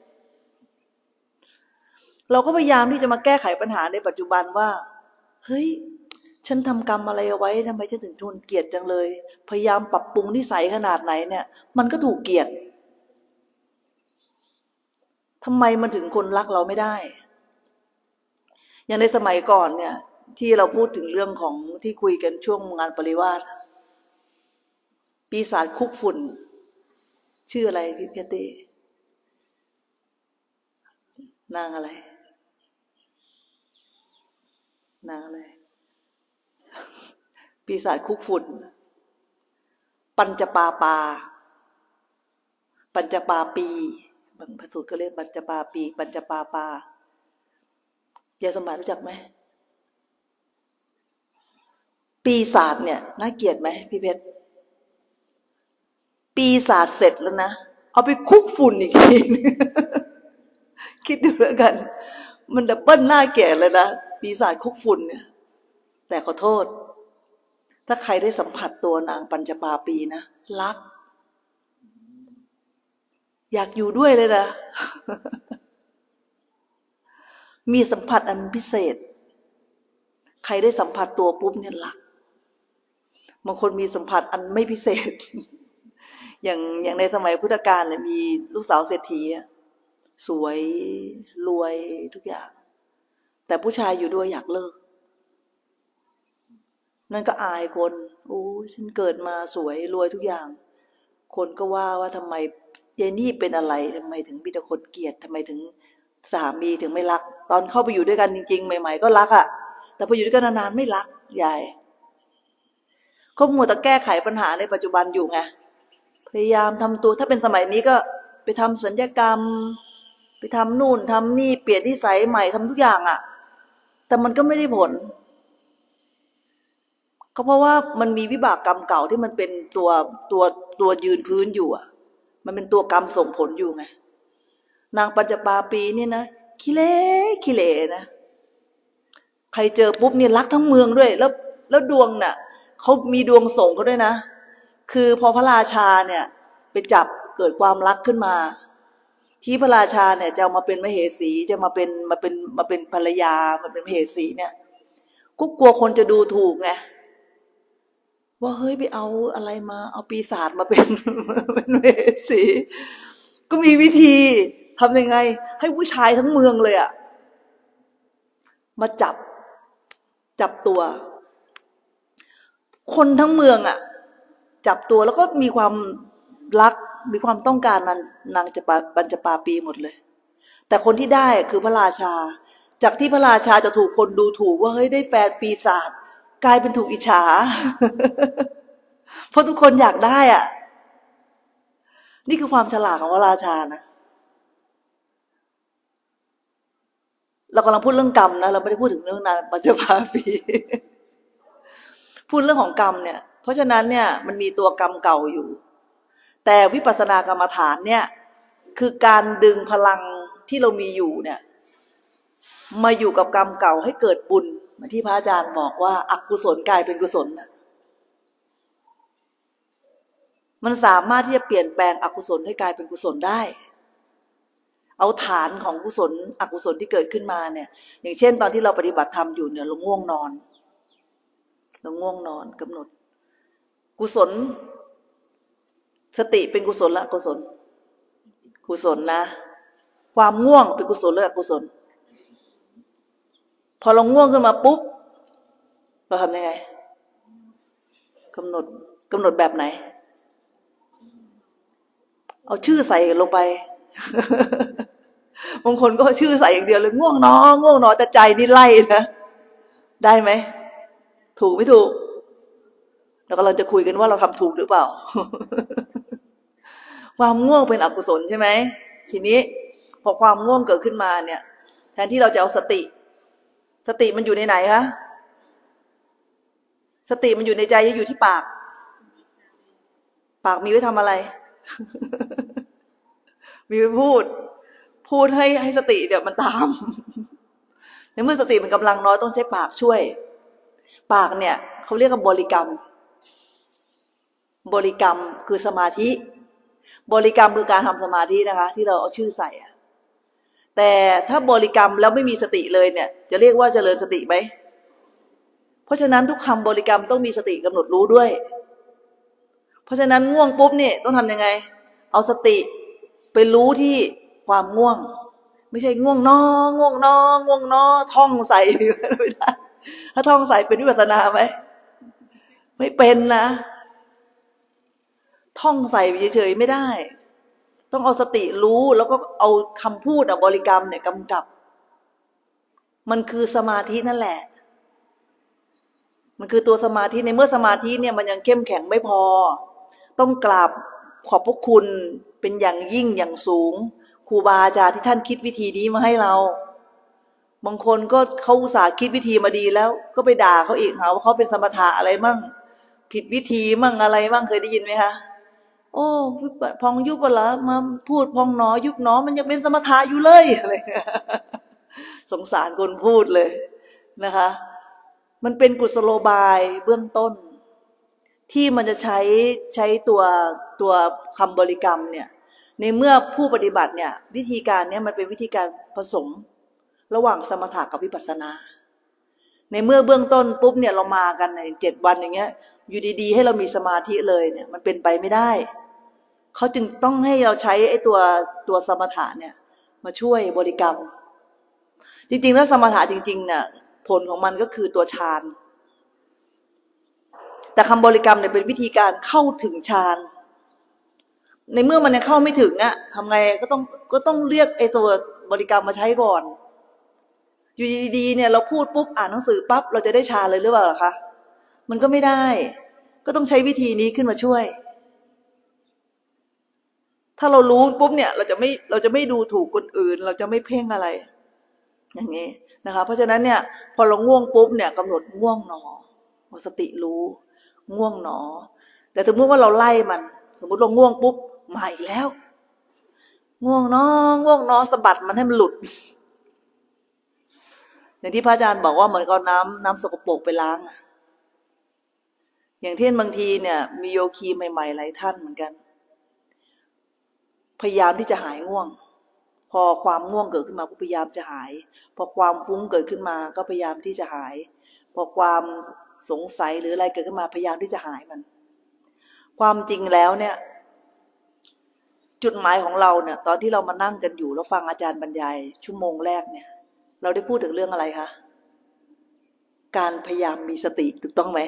เราก็พยายามที่จะมาแก้ไขปัญหาในปัจจุบันว่าเฮ้ยฉันทำกรรมอะไรเอาไว้ทำไมฉันถึงทนเกลียดจังเลยพยายามปรับปรุงนิสัยขนาดไหนเนี่ยมันก็ถูกเกลียดทำไมมันถึงคนรักเราไม่ได้อย่างในสมัยก่อนเนี่ยที่เราพูดถึงเรื่องของที่คุยกันช่วงงานปริวาสปีศาจคุกฝุ่นชื่ออะไรพี่เต้นางอะไรนางอะไรปีศาจคุกฝุ่นปัญจปาปาปัญจปาปีบางพระสูตรก็เรียกปัญจปาปีปัญจปาปายายสมบัติรู้จักไหมปีศาจเนี่ยน่าเกลียดไหมพี่เพชรปีศาจเสร็จแล้วนะเอาไปคุกฝุ่นอีกทีคิดดูแล้วกันมันดับเบิ้ลหน้าเกลียดเลยนะปีศาจคุกฝุ่นเนี่ยแต่ขอโทษถ้าใครได้สัมผัสตัวนางปัญจปาปีนะรักอยากอยู่ด้วยเลยนะมีสัมผัสอันพิเศษใครได้สัมผัสตัวปุ๊บเนี่ยรักบางคนมีสัมผัสอันไม่พิเศษอย่างในสมัยพุทธกาลเนี่ยมีลูกสาวเศรษฐีสวยรวยทุกอย่างแต่ผู้ชายอยู่ด้วยอยากเลิกนั่นก็อายคนโอ้ฉันเกิดมาสวยรวยทุกอย่างคนก็ว่าทำไมยายนี่เป็นอะไรทำไมถึงมีแต่คนเกลียดทำไมถึงสามีถึงไม่รักตอนเข้าไปอยู่ด้วยกันจริงๆใหม่ๆก็รักอะแต่พออยู่ด้วยกันนานๆไม่รักยายเขามัวแต่แก้ไขปัญหาในปัจจุบันอยู่ไงพยายามทำตัวถ้าเป็นสมัยนี้ก็ไปทำศัลยกรรมไปทำนู่นทำนี่เปลี่ยนนิสัยใหม่ทำทุกอย่างอะแต่มันก็ไม่ได้ผลก็เพราะว่ามันมีวิบากกรรมเก่าที่มันเป็นตัวยืนพื้นอยู่อ่ะมันเป็นตัวกรรมส่งผลอยู่ไงนางปัญจปาปีนี่นะขี้เละนะใครเจอปุ๊บเนี่ยรักทั้งเมืองด้วยแล้วดวงน่ะเขามีดวงส่งเขาด้วยนะคือพอพระราชาเนี่ยไปจับเกิดความรักขึ้นมาที่พระราชาเนี่ยจะเอามาเป็นมเหสีจะมาเป็นภรรยามาเป็นมเหสีเนี่ยก็กลัวคนจะดูถูกไงว่าเฮ้ยไปเอาอะไรมาเอาปีศาจมาเป็นมเหสีก็มีวิธีทำยังไงให้ผู้ชายทั้งเมืองเลยอะมาจับตัวคนทั้งเมืองอะจับตัวแล้วก็มีความรักมีความต้องการนางปัญจปาปีหมดเลยแต่คนที่ได้คือพระราชาจากที่พระราชาจะถูกคนดูถูกว่าเฮ้ยได้แฟนปีศาจกลายเป็นถูกอิจฉาเพราะทุกคนอยากได้อ่ะนี่คือความฉลาดของพระราชานะเรากำลังพูดเรื่องกรรมนะเราไม่ได้พูดถึงเรื่องนางปัญจปาปีพูดเรื่องของกรรมเนี่ยเพราะฉะนั้นเนี่ยมันมีตัวกรรมเก่าอยู่แต่วิปัสสนากรรมฐานเนี่ยคือการดึงพลังที่เรามีอยู่เนี่ยมาอยู่กับกรรมเก่าให้เกิดบุญเหมือนที่พระอาจารย์บอกว่าอกุศลกลายเป็นกุศลมันสามารถที่จะเปลี่ยนแปลงอกุศลให้กลายเป็นกุศลได้เอาฐานของกุศลอกุศลที่เกิดขึ้นมาเนี่ยอย่างเช่นตอนที่เราปฏิบัติธรรมอยู่เนี่ยเราง่วงนอนกำหนดกุศลสติเป็นกุศลละกุศลนะความง่วงเป็นกุศลหรืออกุศลพอเราง่วงขึ้นมาปุ๊บเราทำยังไงกำหนดแบบไหนเอาชื่อใส่ลงไป บางคนก็ชื่อใส่อย่างเดียวเลยง่วงนอนแต่ใจนี่ไล่นะได้ไหมถูกไม่ถูกแล้วก็เราจะคุยกันว่าเราทำถูกหรือเปล่า ความง่วงเป็นอกุศลใช่ไหมทีนี้พอความง่วงเกิดขึ้นมาเนี่ยแทนที่เราจะเอาสติมันอยู่ในไหนคะสติมันอยู่ในใจอยู่ที่ปากมีไว้ทำอะไร มีไว้พูดให้สติเดี๋ยวมันตาม ในเมื่อสติมันกำลังน้อยต้องใช้ปากช่วยปากเนี่ยเขาเรียกว่าบริกรรมคือสมาธิบริกรรมคือการทำสมาธินะคะที่เราเอาชื่อใส่แต่ถ้าบริกรรมแล้วไม่มีสติเลยเนี่ยจะเรียกว่าเจริญสติไหมเพราะฉะนั้นทุกคำบริกรรมต้องมีสติกำหนดรู้ด้วยเพราะฉะนั้นง่วงปุ๊บเนี่ยต้องทำยังไงเอาสติไปรู้ที่ความง่วงไม่ใช่ง่วงนอท่องใส่ไม่ได้ถ้าท่องใส่เป็นวิปัสสนาไหมไม่เป็นนะท่องใส่เฉยๆไม่ได้ต้องเอาสติรู้แล้วก็เอาคำพูดบริกรรมเนี่ยกำกับมันคือสมาธินั่นแหละมันคือตัวสมาธิในเมื่อสมาธิเนี่ยมันยังเข้มแข็งไม่พอต้องกราบขอบพระคุณเป็นอย่างยิ่งอย่างสูงครูบาอาจารย์ที่ท่านคิดวิธีนี้มาให้เราบางคนก็เขาอุตส่าห์คิดวิธีมาดีแล้วก็ไปด่าเขาอีกหาว่าเขาเป็นสมถะอะไรมั่งผิดวิธีมั่งอะไรมั่งเคยได้ยินไหมคะโอ้พองยุบเหรอมาพูดพองหนอยุบหนอมันยังเป็นสมถะอยู่เลยอะไรสงสารคนพูดเลยนะคะมันเป็นกุศโลบายเบื้องต้นที่มันจะใช้ตัวคำบริกรรมเนี่ยในเมื่อผู้ปฏิบัติเนี่ยวิธีการเนี่ยมันเป็นวิธีการผสมระหว่างสมถะกับวิปัสสนาในเมื่อเบื้องต้นปุ๊บเนี่ยเรามากันใน7 วันอย่างเงี้ยอยู่ดีๆให้เรามีสมาธิเลยเนี่ยมันเป็นไปไม่ได้เขาจึงต้องให้เราใช้ไอ้ตัวสมถะเนี่ยมาช่วยบริกรรมจริงๆแล้วสมถะจริงๆเนี่ยผลของมันก็คือตัวฌานแต่คำบริกรรมเนี่ยเป็นวิธีการเข้าถึงฌานในเมื่อมันยังเข้าไม่ถึงทำไงก็ต้องเรียกไอ้ตัวบริกรรมมาใช้ก่อนอยู่ดีๆเนี่ยเราพูดปุ๊บอ่านหนังสือปั๊บเราจะได้ฌานเลยหรือเปล่าล่ะคะมันก็ไม่ได้ก็ต้องใช้วิธีนี้ขึ้นมาช่วยถ้าเรารู้ปุ๊บเนี่ยเราจะไม่ดูถูกคนอื่นเราจะไม่เพ่งอะไรอย่างนี้นะคะเพราะฉะนั้นเนี่ยพอเราง่วงปุ๊บเนี่ยกำหนดง่วงหนอเอาสติรู้ง่วงหนอแต่สมมติว่าเราไล่มันสมมติเราง่วงปุ๊บมาอีกแล้วง่วงนอสะบัดมันให้มันหลุดอย่างที่พระอาจารย์บอกว่าเหมือนกับน้ำสกปรกไปล้างอย่างที่บางทีเนี่ยมีโยคีใหม่ๆหลายท่านเหมือนกันพยายามที่จะหายง่วงพอความง่วงเกิดขึ้นมาก็พยายามจะหายพอความฟุ้งเกิดขึ้นมาก็พยายามที่จะหายพอความสงสัยหรืออะไรเกิดขึ้นมาพยายามที่จะหายมันความจริงแล้วเนี่ยจุดหมายของเราเนี่ยตอนที่เรามานั่งกันอยู่แล้วฟังอาจารย์บรรยายชั่วโมงแรกเนี่ยเราได้พูดถึงเรื่องอะไรคะการพยายามมีสติถูกต้องไหม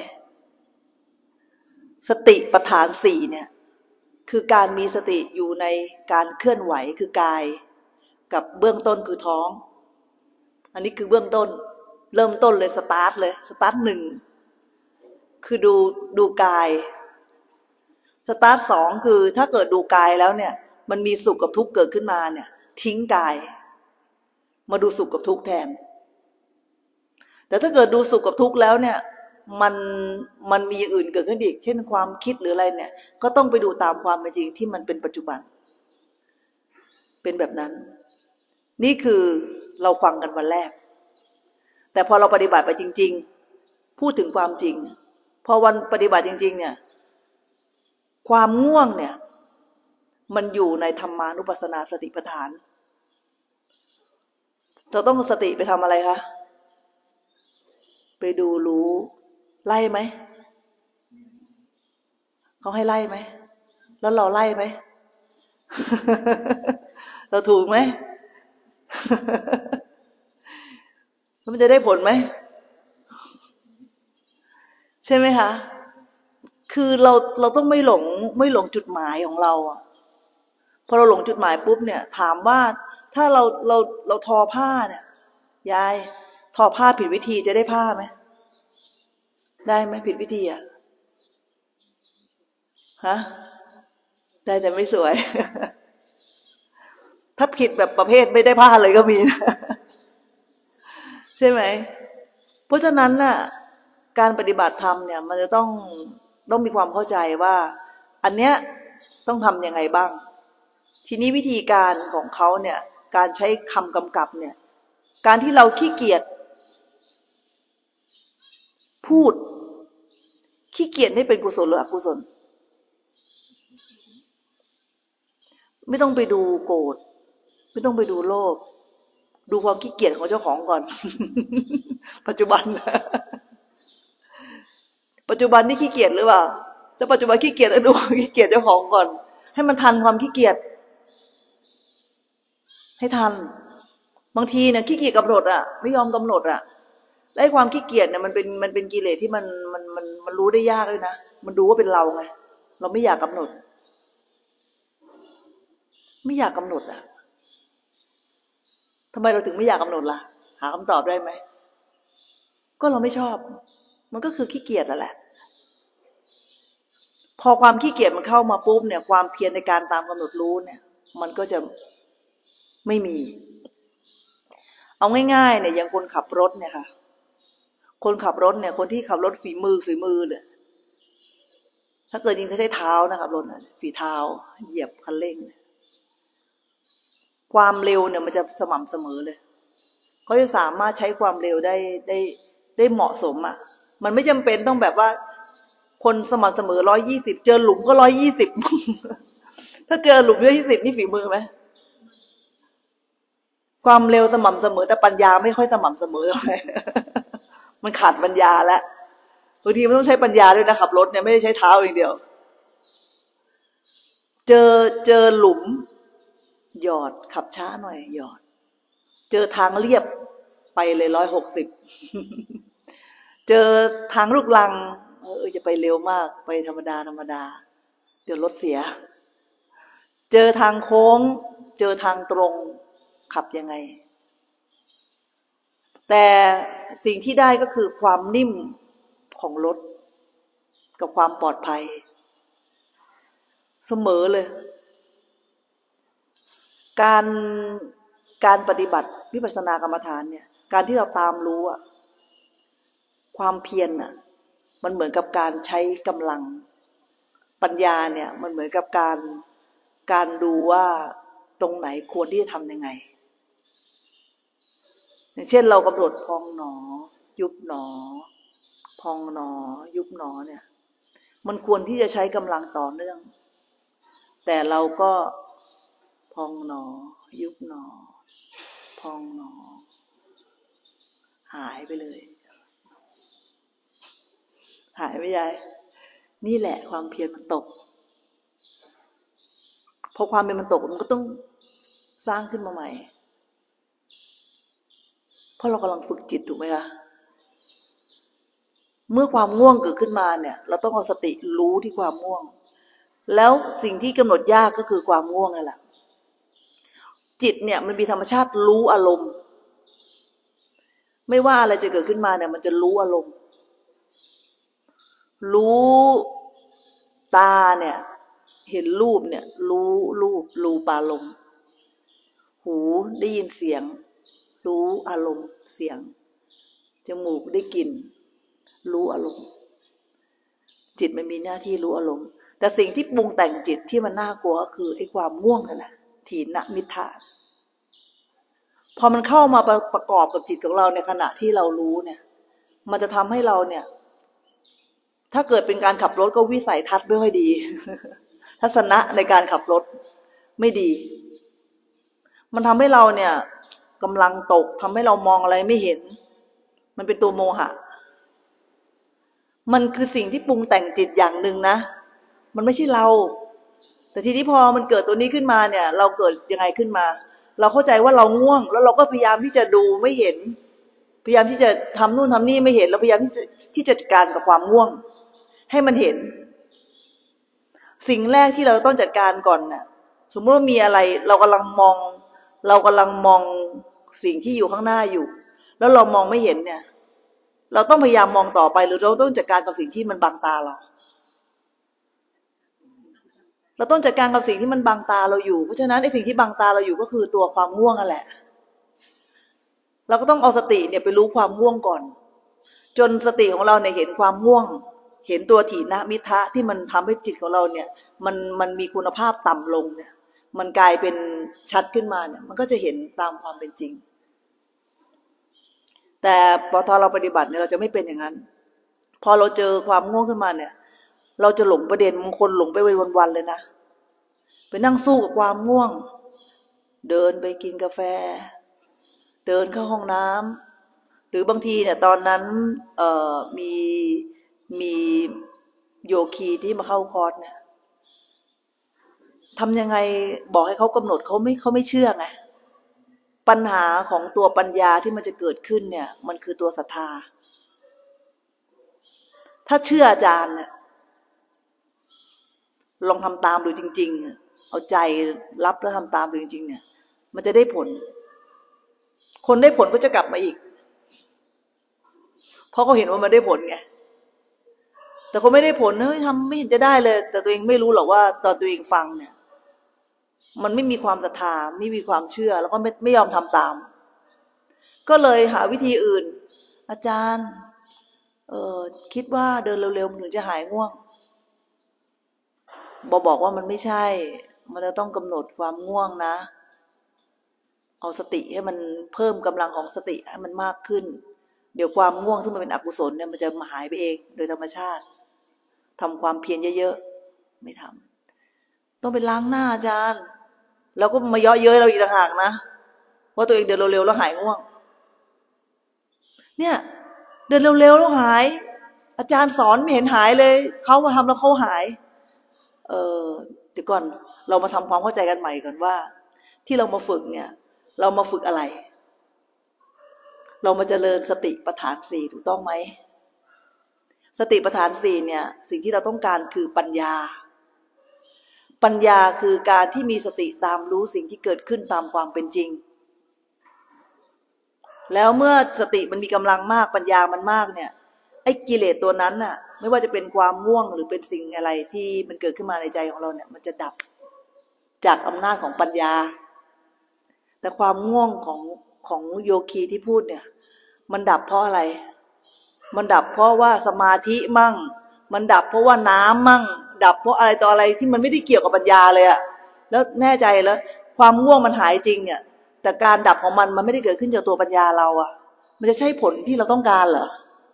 สติปัฏฐาน 4เนี่ยคือการมีสติอยู่ในการเคลื่อนไหวคือกายกับเบื้องต้นคือท้องอันนี้คือเบื้องต้นเริ่มต้นเลยสตาร์ท1คือดูกายสตาร์ท2คือถ้าเกิดดูกายแล้วเนี่ยมันมีสุขกับทุกข์เกิดขึ้นมาเนี่ยทิ้งกายมาดูสุขกับทุกข์แทนแต่ถ้าเกิดดูสุขกับทุกข์แล้วเนี่ยมันมีอย่างอื่นเกิดขึ้นอีกเช่นความคิดหรืออะไรเนี่ยก็ต้องไปดูตามความเป็นจริงที่มันเป็นปัจจุบันเป็นแบบนั้นนี่คือเราฟังกันวันแรกแต่พอเราปฏิบัติไปจริงๆพูดถึงความจริงพอวันปฏิบัติจริงๆเนี่ยความง่วงเนี่ยมันอยู่ในธรรมานุปัสสนาสติปัฏฐานเราต้องสติไปทำอะไรคะไปดูรู้ไล่ไหมเขาให้ไล่ไหมแล้วเราไล่ไหม เราถูกไหม มันจะได้ผลไหมใช่ไหมคะคือเราต้องไม่หลงจุดหมายของเราอ่ะพอเราหลงจุดหมายปุ๊บเนี่ยถามว่าถ้าเราทอผ้าเนี่ยยายทอผ้าผิดวิธีจะได้ผ้าไหมได้ไหมผิดวิธีอ่ะฮะได้แต่ไม่สวย ถ้าผิดแบบประเภทไม่ได้ผ้าเลยก็มีนะ ใช่ไหมเพราะฉะนั้นน่ะการปฏิบัติธรรมเนี่ยมันจะต้องมีความเข้าใจว่าอันเนี้ยต้องทำยังไงบ้างทีนี้วิธีการของเขาเนี่ยการใช้คำกำกับเนี่ยการที่เราขี้เกียจพูดขี้เกียจให้เป็นกุศลหรืออกุศลไม่ต้องไปดูโกรธไม่ต้องไปดูโลภดูความขี้เกียจของเจ้าของก่อน ปัจจุบันนี่ขี้เกียจหรือเปล่าแต่ปัจจุบันขี้เกียจต้องดูความขี้เกียจเจ้าของก่อนให้มันทันความขี้เกียจให้ทันบางทีเนี่ยขี้เกียจกำหนดอ่ะไม่ยอมกำหนดอ่ะและความขี้เกียจเนี่ยมันเป็นกิเลสที่มันรู้ได้ยากเลยนะมันดูว่าเป็นเราไงเราไม่อยากกำหนดไม่อยากกำหนดอ่ะทำไมเราถึงไม่อยากกำหนดล่ะหาคำตอบได้ไหมก็เราไม่ชอบมันก็คือขี้เกียจแหละพอความขี้เกียจมันเข้ามาปุ๊บเนี่ยความเพียรในการตามกำหนดรู้เนี่ยมันก็จะไม่มีเอาง่ายๆเนี่ยอย่างคนขับรถเนี่ยค่ะคนขับรถเนี่ยคนที่ขับรถฝีมือเลยถ้าเกิดจริงเขาใช้เท้านะครับรถฝีเท้าเหยียบคันเร่งความเร็วเนี่ยมันจะสม่ำเสมอเลยเขาจะสามารถใช้ความเร็วได้เหมาะสมอ่ะมันไม่จำเป็นต้องแบบว่าคนสม่ำเสมอ120เจอหลุมก็120ถ้าเจอหลุม120นี่ฝีมือไหมความเร็วสม่ำเสมอแต่ปัญญาไม่ค่อยสม่ำเสมอเลยมันขาดปัญญาแล้วบางทีมันต้องใช้ปัญญาด้วยนะขับรถเนี่ยไม่ได้ใช้เท้าอย่างเดียวเจอหลุมหยอดขับช้าหน่อยหยอดเจอทางเรียบไปเลย160เจอทางลูกรังจะไปเร็วมากไปธรรมดาเดี๋ยวรถเสียเจอทางโค้งเจอทางตรงขับยังไงแต่สิ่งที่ได้ก็คือความนิ่มของรถกับความปลอดภัยเสมอเลยการปฏิบัติวิปัสสนากรรมฐานเนี่ยการที่เราตามรู้อะความเพียรอะมันเหมือนกับการใช้กำลังปัญญาเนี่ยมันเหมือนกับการดูว่าตรงไหนควรที่จะทำยังไงอย่างเช่นเรากำหนดพองหนอยุบหนอพองหนอยุบหนอเนี่ยมันควรที่จะใช้กำลังต่อเนื่องแต่เราก็พองหนอยุบหนอพองหนอหายไปเลยหายไปยายนี่แหละความเพียรมันตกพอความเพียรมันตกมันก็ต้องสร้างขึ้นมาใหม่เพราะเรากำลังฝึกจิตถูกไหมคะเมื่อความง่วงเกิดขึ้นมาเนี่ยเราต้องเอาสติรู้ที่ความง่วงแล้วสิ่งที่กำหนดยากก็คือความง่วงนั่นแหละจิตเนี่ยมันมีธรรมชาติรู้อารมณ์ไม่ว่าอะไรจะเกิดขึ้นมาเนี่ยมันจะรู้อารมณ์รู้ตาเนี่ยเห็นรูปเนี่ยรู้รูปอารมณ์หูได้ยินเสียงรู้อารมณ์เสียงจมูกได้กลิ่นรู้อารมณ์จิตมันมีหน้าที่รู้อารมณ์แต่สิ่งที่ปรุงแต่งจิตที่มันน่ากลัวก็คือไอ้ความง่วงนั่นแหละถีนมิทธะพอมันเข้ามาประกอบกับจิตของเราในขณะที่เรารู้เนี่ยมันจะทำให้เราเนี่ยถ้าเกิดเป็นการขับรถก็วิสัยทัศน์ไม่ค่อยดี ทัศนะในการขับรถไม่ดีมันทำให้เราเนี่ยกำลังตกทำให้เรามองอะไรไม่เห็นมันเป็นตัวโมหะมันคือสิ่งที่ปรุงแต่งจิตอย่างหนึ่งนะมันไม่ใช่เราแต่ทีนี้พอมันเกิดตัวนี้ขึ้นมาเนี่ยเราเกิดยังไงขึ้นมาเราเข้าใจว่าเราง่วงแล้วเราก็พยายามที่จะดูไม่เห็นพยายามที่จะทำนู่นทำนี่ไม่เห็นเราพยายามที่จะจัดการกับความง่วงให้มันเห็นสิ่งแรกที่เราต้องจัดการก่อนน่ะสมมติว่ามีอะไรเรากำลังมองสิ่งที่อยู่ข้างหน้าอยู่แล้วเรามองไม่เห็นเนี่ยเราต้องพยายามมองต่อไปหรือเราต้องจัดการกับสิ่งที่มันบังตาเราต้องจัดการกับสิ่งที่มันบังตาเราอยู่เพราะฉะนั้นไอ้สิ่งที่บังตาเราอยู่ก็คือตัวความง่วงนั่นแหละเราก็ต้องเอาสติเนี่ยไปรู้ความง่วงก่อนจนสติของเราเนี่ยเห็นความง่วงเห็นตัวถีนมิทะที่มันทำให้จิตของเราเนี่ยมันมีคุณภาพต่ำลงเนี่ยมันกลายเป็นชัดขึ้นมาเนี่ยมันก็จะเห็นตามความเป็นจริงแต่พอเราปฏิบัติเนี่ยเราจะไม่เป็นอย่างนั้นพอเราเจอความง่วงขึ้นมาเนี่ยเราจะหลงประเด็นบางคนหลงไปวันๆเลยนะไปนั่งสู้กับความง่วงเดินไปกินกาแฟเดินเข้าห้องน้ำหรือบางทีเนี่ยตอนนั้นมีโยคีที่มาเข้าคอร์สเนี่ยทำยังไงบอกให้เขากำหนดเขาไม่เชื่อไงปัญหาของตัวปัญญาที่มันจะเกิดขึ้นเนี่ยมันคือตัวศรัทธาถ้าเชื่ออาจารย์เนี่ยลองทำตามดูจริงๆเอาใจรับแล้วทำตามดูจริงๆเนี่ยมันจะได้ผลคนได้ผลก็จะกลับมาอีกเพราะเขาเห็นว่ามันได้ผลไงแต่คนไม่ได้ผลเฮ้ยทำไม่เห็นจะได้เลยแต่ตัวเองไม่รู้หรอกว่าตอนตัวเองฟังเนี่ยมันไม่มีความศรัทธาไม่มีความเชื่อแล้วก็ไม่ยอมทำตามก็เลยหาวิธีอื่นอาจารย์คิดว่าเดินเร็วๆมันถึงจะหายง่วงบอกว่ามันไม่ใช่มันจะต้องกำหนดความง่วงนะเอาสติให้มันเพิ่มกำลังของสติให้มันมากขึ้นเดี๋ยวความง่วงซึ่งมันเป็นอกุศลเนี่ยมันจะหายไปเองโดยธรรมชาติทำความเพียรเยอะๆไม่ทำต้องไปล้างหน้าอาจารย์แล้วก็มาเยาะเย้ยเราอีกต่างหากนะว่าตัวเองเดินเร็วๆแล้วหายง่วงเนี่ยเดินเร็วๆแล้วหายอาจารย์สอนไม่เห็นหายเลยเขามาทำแล้วเขาหายเดี๋ยวก่อนเรามาทำความเข้าใจกันใหม่ก่อนว่าที่เรามาฝึกเนี่ยเรามาฝึกอะไรเรามาเจริญสติปัฏฐานสี่ถูกต้องไหมสติปัฏฐานสี่เนี่ยสิ่งที่เราต้องการคือปัญญาคือการที่มีสติตามรู้สิ่งที่เกิดขึ้นตามความเป็นจริงแล้วเมื่อสติมันมีกำลังมากปัญญามันมากเนี่ยไอ้กิเลสตัวนั้นน่ะไม่ว่าจะเป็นความง่วงหรือเป็นสิ่งอะไรที่มันเกิดขึ้นมาในใจของเราเนี่ยมันจะดับจากอำนาจของปัญญาแต่ความง่วงของโยคีที่พูดเนี่ยมันดับเพราะอะไรมันดับเพราะว่าสมาธิมั่งมันดับเพราะว่าน้ำมั่งดับเพราะอะไรต่ออะไรที่มันไม่ได้เกี่ยวกับปัญญาเลยอะแล้วแน่ใจแล้วความง่วงมันหายจริงเนี่ยแต่การดับของมันไม่ได้เกิดขึ้นจากตัวปัญญาเราอะมันจะใช่ผลที่เราต้องการเหรอ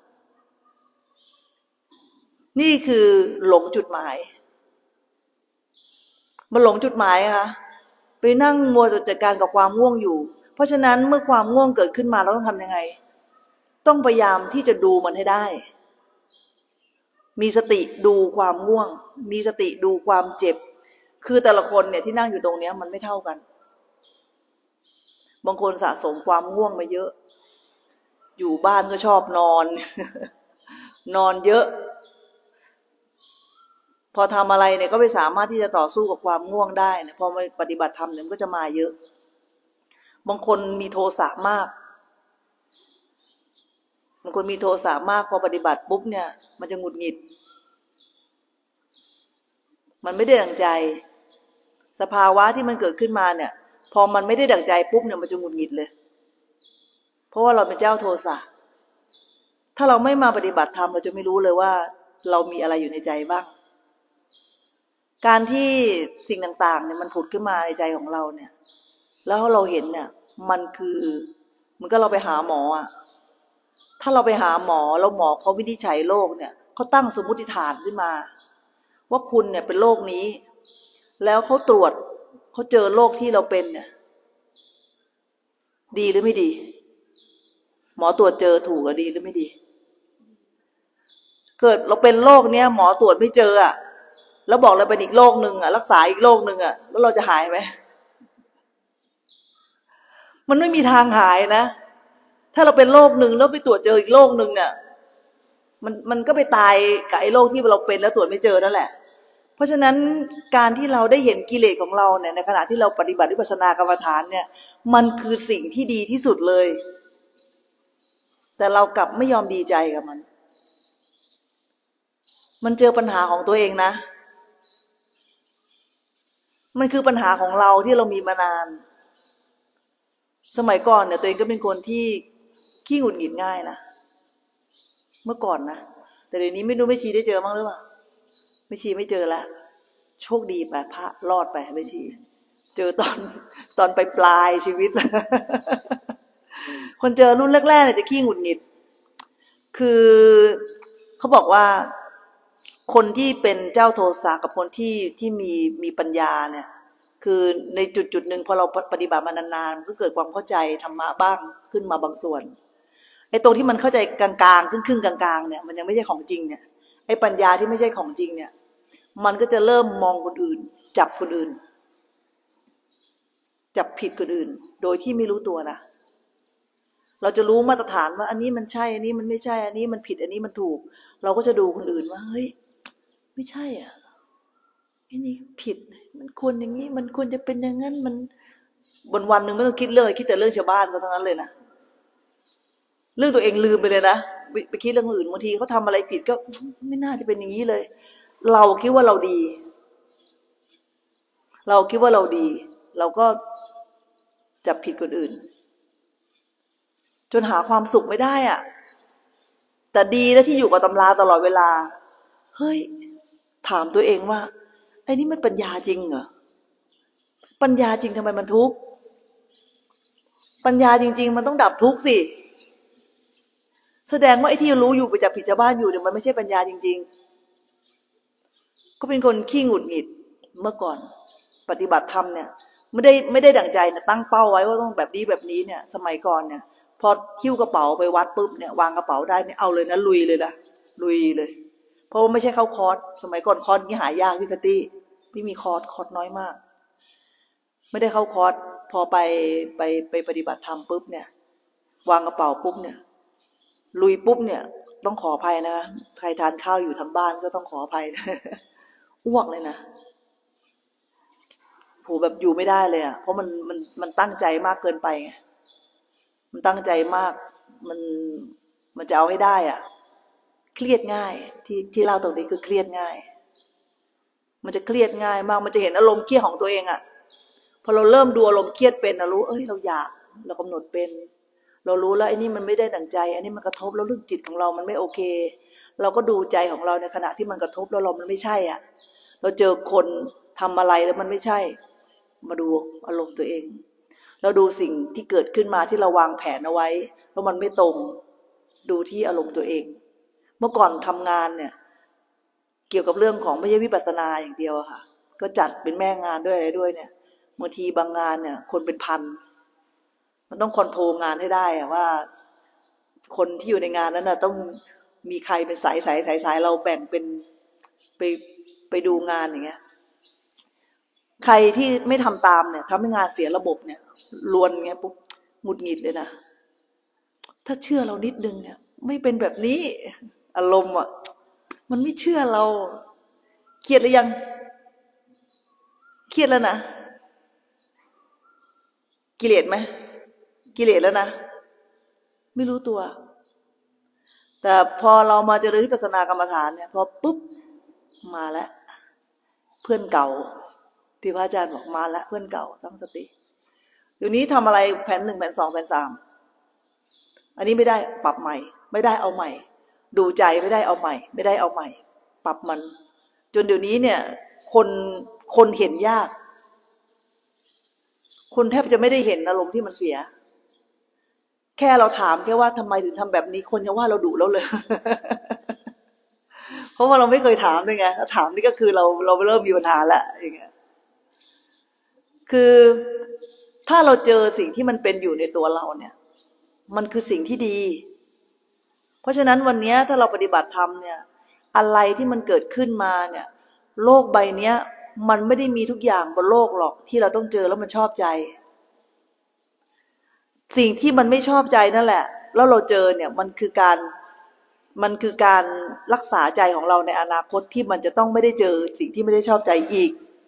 นี่คือหลงจุดหมายมันหลงจุดหมายค่ะไปนั่งมัวจัดการกับความง่วงอยู่เพราะฉะนั้นเมื่อความง่วงเกิดขึ้นมาเราต้องทำยังไงต้องพยายามที่จะดูมันให้ได้มีสติดูความง่วงมีสติดูความเจ็บคือแต่ละคนเนี่ยที่นั่งอยู่ตรงนี้มันไม่เท่ากันบางคนสะสมความง่วงมาเยอะอยู่บ้านก็ชอบนอน นอนเยอะพอทำอะไรเนี่ยก็ไม่สามารถที่จะต่อสู้กับความง่วงได้นะพอมาปฏิบัติธรรมเนี่ยมันก็จะมาเยอะบางคนมีโทสะมากบางคนมีโทสะมากพอปฏิบัติปุ๊บเนี่ยมันจะหงุดหงิดมันไม่ได้ดั่งใจสภาวะที่มันเกิดขึ้นมาเนี่ยพอมันไม่ได้ดั่งใจปุ๊บเนี่ยมันจะหงุดหงิดเลยเพราะว่าเราเป็นเจ้าโทสะถ้าเราไม่มาปฏิบัติธรรมเราจะไม่รู้เลยว่าเรามีอะไรอยู่ในใจบ้างการที่สิ่งต่างๆเนี่ยมันผุดขึ้นมาในใจของเราเนี่ยแล้วเราเห็นเนี่ยมันคือเหมือนกับเราไปหาหมออ่ะถ้าเราไปหาหมอแล้วหมอเขาวินิจฉัยโรคเนี่ยเขาตั้งสมมติฐานขึ้นมาว่าคุณเนี่ยเป็นโรคนี้แล้วเขาตรวจเขาเจอโรคที่เราเป็นเนี่ยดีหรือไม่ดีหมอตรวจเจอถูกหรือดีหรือไม่ดีเกิดเราเป็นโรคเนี้ยหมอตรวจไม่เจออ่ะแล้วบอกเราเป็นอีกโรคนึงอ่ะรักษาอีกโรคนึงอ่ะแล้วเราจะหายไหมมันไม่มีทางหายนะถ้าเราเป็นโรคนึงแล้วไปตรวจเจออีกโรคนึงเนี่ยมันก็ไปตายกับไอ้โรคที่เราเป็นแล้วตรวจไม่เจอนั่นแหละเพราะฉะนั้นการที่เราได้เห็นกิเลสของเราเนี่ยในขณะที่เราปฏิบัติวิปัสสนากรรมฐานเนี่ยมันคือสิ่งที่ดีที่สุดเลยแต่เรากลับไม่ยอมดีใจกับมันเจอปัญหาของตัวเองนะมันคือปัญหาของเราที่เรามีมานานสมัยก่อนเนี่ยตัวเองก็เป็นคนที่ขี้หงุดหงิดง่ายนะเมื่อก่อนนะแต่เดี๋ยวนี้ไม่รู้แม่ชีได้เจอมั้งหรือเปล่าแม่ชีไม่เจอละโชคดีไปพระรอดไปแม่ชีเจอตอนปลายชีวิตคนเจอรุ่นแรกๆเนี่ยจะขี้หงุดหงิดคือเขาบอกว่าคนที่เป็นเจ้าโทสะกับคนที่มีปัญญาเนี่ยคือในจุดหนึ่งพอเราปฏิบัติมานานๆมันก็เกิดความเข้าใจธรรมะบ้างขึ้นมาบางส่วนไอ้ตรงที่มันเข้าใจกลางๆครึ่งๆกลางๆเนี่ยมันยังไม่ใช่ของจริงเนี่ยไอ้ปัญญาที่ไม่ใช่ของจริงเนี่ยมันก็จะเริ่มมองคนอื่นจับคนอื่นจับผิดคนอื่นโดยที่ไม่รู้ตัวนะเราจะรู้มาตรฐานว่าอันนี้มันใช่อันนี้มันไม่ใช่อันนี้มันผิดอันนี้มันถูกเราก็จะดูคนอื่นว่าเฮ้ยไม่ใช่อ่ะอันนี้ผิดมันควรอย่างนี้มันควรจะเป็นอย่างนั้นมันวันหนึ่งไม่ต้องคิดเลยคิดแต่เรื่องชาวบ้านเขาทั้งนั้นเลยนะเรื่องตัวเองลืมไปเลยนะไปคิดเรื่องอื่นบางทีเขาทำอะไรผิดก็ไม่น่าจะเป็นอย่างนี้เลยเราคิดว่าเราดีเราคิดว่าเราดีเราก็จับผิดคนอื่นจนหาความสุขไม่ได้อ่ะแต่ดีนะที่อยู่กับตำราตลอดเวลาเฮ้ยถามตัวเองว่าไอ้นี่มันปัญญาจริงเหรอปัญญาจริงทำไมมันทุกข์ปัญญาจริงๆมันต้องดับทุกข์สิแสดงว่าไอ้ที่รู้อยู่ไปจับผิดชาวบ้านอยู่เนี่ยมันไม่ใช่ปัญญาจริงๆก็เป็นคนขี้หงุดหงิดเมื่อก่อนปฏิบัติธรรมเนี่ยไม่ได้ดั่งใจนะตั้งเป้าไว้ว่าต้องแบบนี้แบบนี้เนี่ยสมัยก่อนเนี่ยพอหิ้วกระเป๋าไปวัดปุ๊บเนี่ยวางกระเป๋าได้เนี่ยเอาเลยนะลุยเลยนะลุยเลยเพราะว่าไม่ใช่เข้าคอร์สสมัยก่อนคอร์สนี่หายากพี่กติพี่มีคอร์สน้อยมากไม่ได้เข้าคอร์สพอไปปฏิบัติธรรมปุ๊บเนี่ยวางกระเป๋าปุ๊บเนี่ยลุยปุ๊บเนี่ยต้องขออภัยนะใครทานข้าวอยู่ทางบ้านก็ต้องขออภัยนะอ้วกเลยนะโหแบบอยู่ไม่ได้เลยอ่ะเพราะมันตั้งใจมากเกินไปไงมันตั้งใจมากมันจะเอาให้ได้อ่ะเครียดง่ายที่เล่าตรงนี้คือเครียดง่ายมันจะเครียดง่ายมากมันจะเห็นอารมณ์เครียดของตัวเองอ่ะพอเราเริ่มดูอารมณ์เครียดเป็นเรารู้เราอยากเรากำหนดเป็นเรารู้แล้วไอ้นี่มันไม่ได้ดั่งใจอันนี้มันกระทบแล้วเรื่องจิตของเรามันไม่โอเคเราก็ดูใจของเราในขณะที่มันกระทบแล้วมันไม่ใช่อ่ะเราเจอคนทำอะไรแล้วมันไม่ใช่มาดูอารมณ์ตัวเองเราดูสิ่งที่เกิดขึ้นมาที่เราวางแผนเอาไว้แล้วมันไม่ตรงดูที่อารมณ์ตัวเองเมื่อก่อนทำงานเนี่ยเกี่ยวกับเรื่องของไม่ใช่วิปัสสนาอย่างเดียวอะค่ะก็จัดเป็นแม่งานด้วยอะไรด้วยเนี่ยบางทีบางงานเนี่ยคนเป็นพันมันต้องคอนโทรลงานให้ได้อะว่าคนที่อยู่ในงานนั้นน่ะต้องมีใครเป็นสายเราแบ่งเป็นไปดูงานอย่างเงี้ยใครที่ไม่ทำตามเนี่ยทำให้งานเสียระบบเนี่ยลวนเงี้ยปุ๊บหงุดหงิดเลยนะถ้าเชื่อเรานิดนึงเนี่ยไม่เป็นแบบนี้อารมณ์อ่ะมันไม่เชื่อเราเครียดหรือยังเครียดแล้วนะกิเลสไหมกิเลสแล้วนะไม่รู้ตัวแต่พอเรามาเจริญวิปัสสนากรรมฐานเนี่ยพอปุ๊บมาแล้วเพื่อนเก่าที่พระอาจารย์บอกมาแล้วเพื่อนเก่าตั้งสติเดี๋ยวนี้ทำอะไรแผน1แผน2แผน3อันนี้ไม่ได้ปรับใหม่ไม่ได้เอาใหม่ดูใจไม่ได้เอาใหม่ไม่ได้เอาใหม่ปรับมันจนเดี๋ยวนี้เนี่ยคนเห็นยากคนแทบจะไม่ได้เห็นอารมณ์ที่มันเสียแค่เราถามแค่ว่าทำไมถึงทำแบบนี้คนจะว่าเราดุแล้วเลย เพราะว่าเราไม่เคยถามด้วยไงถ้าถามนี่ก็คือเราเริ่มมีปัญหาแล้วอย่างเงี้ยคือถ้าเราเจอสิ่งที่มันเป็นอยู่ในตัวเราเนี่ยมันคือสิ่งที่ดีเพราะฉะนั้นวันนี้ถ้าเราปฏิบัติธรรมเนี่ยอะไรที่มันเกิดขึ้นมาเนี่ยโลกใบนี้มันไม่ได้มีทุกอย่างบนโลกหรอกที่เราต้องเจอแล้วมันชอบใจสิ่งที่มันไม่ชอบใจนั่นแหละแล้วเราเจอเนี่ยมันคือการรักษาใจของเราในอนาคตที่มันจะต้องไม่ได้เจอสิ่งที่ไม่ได้ชอบใจอีก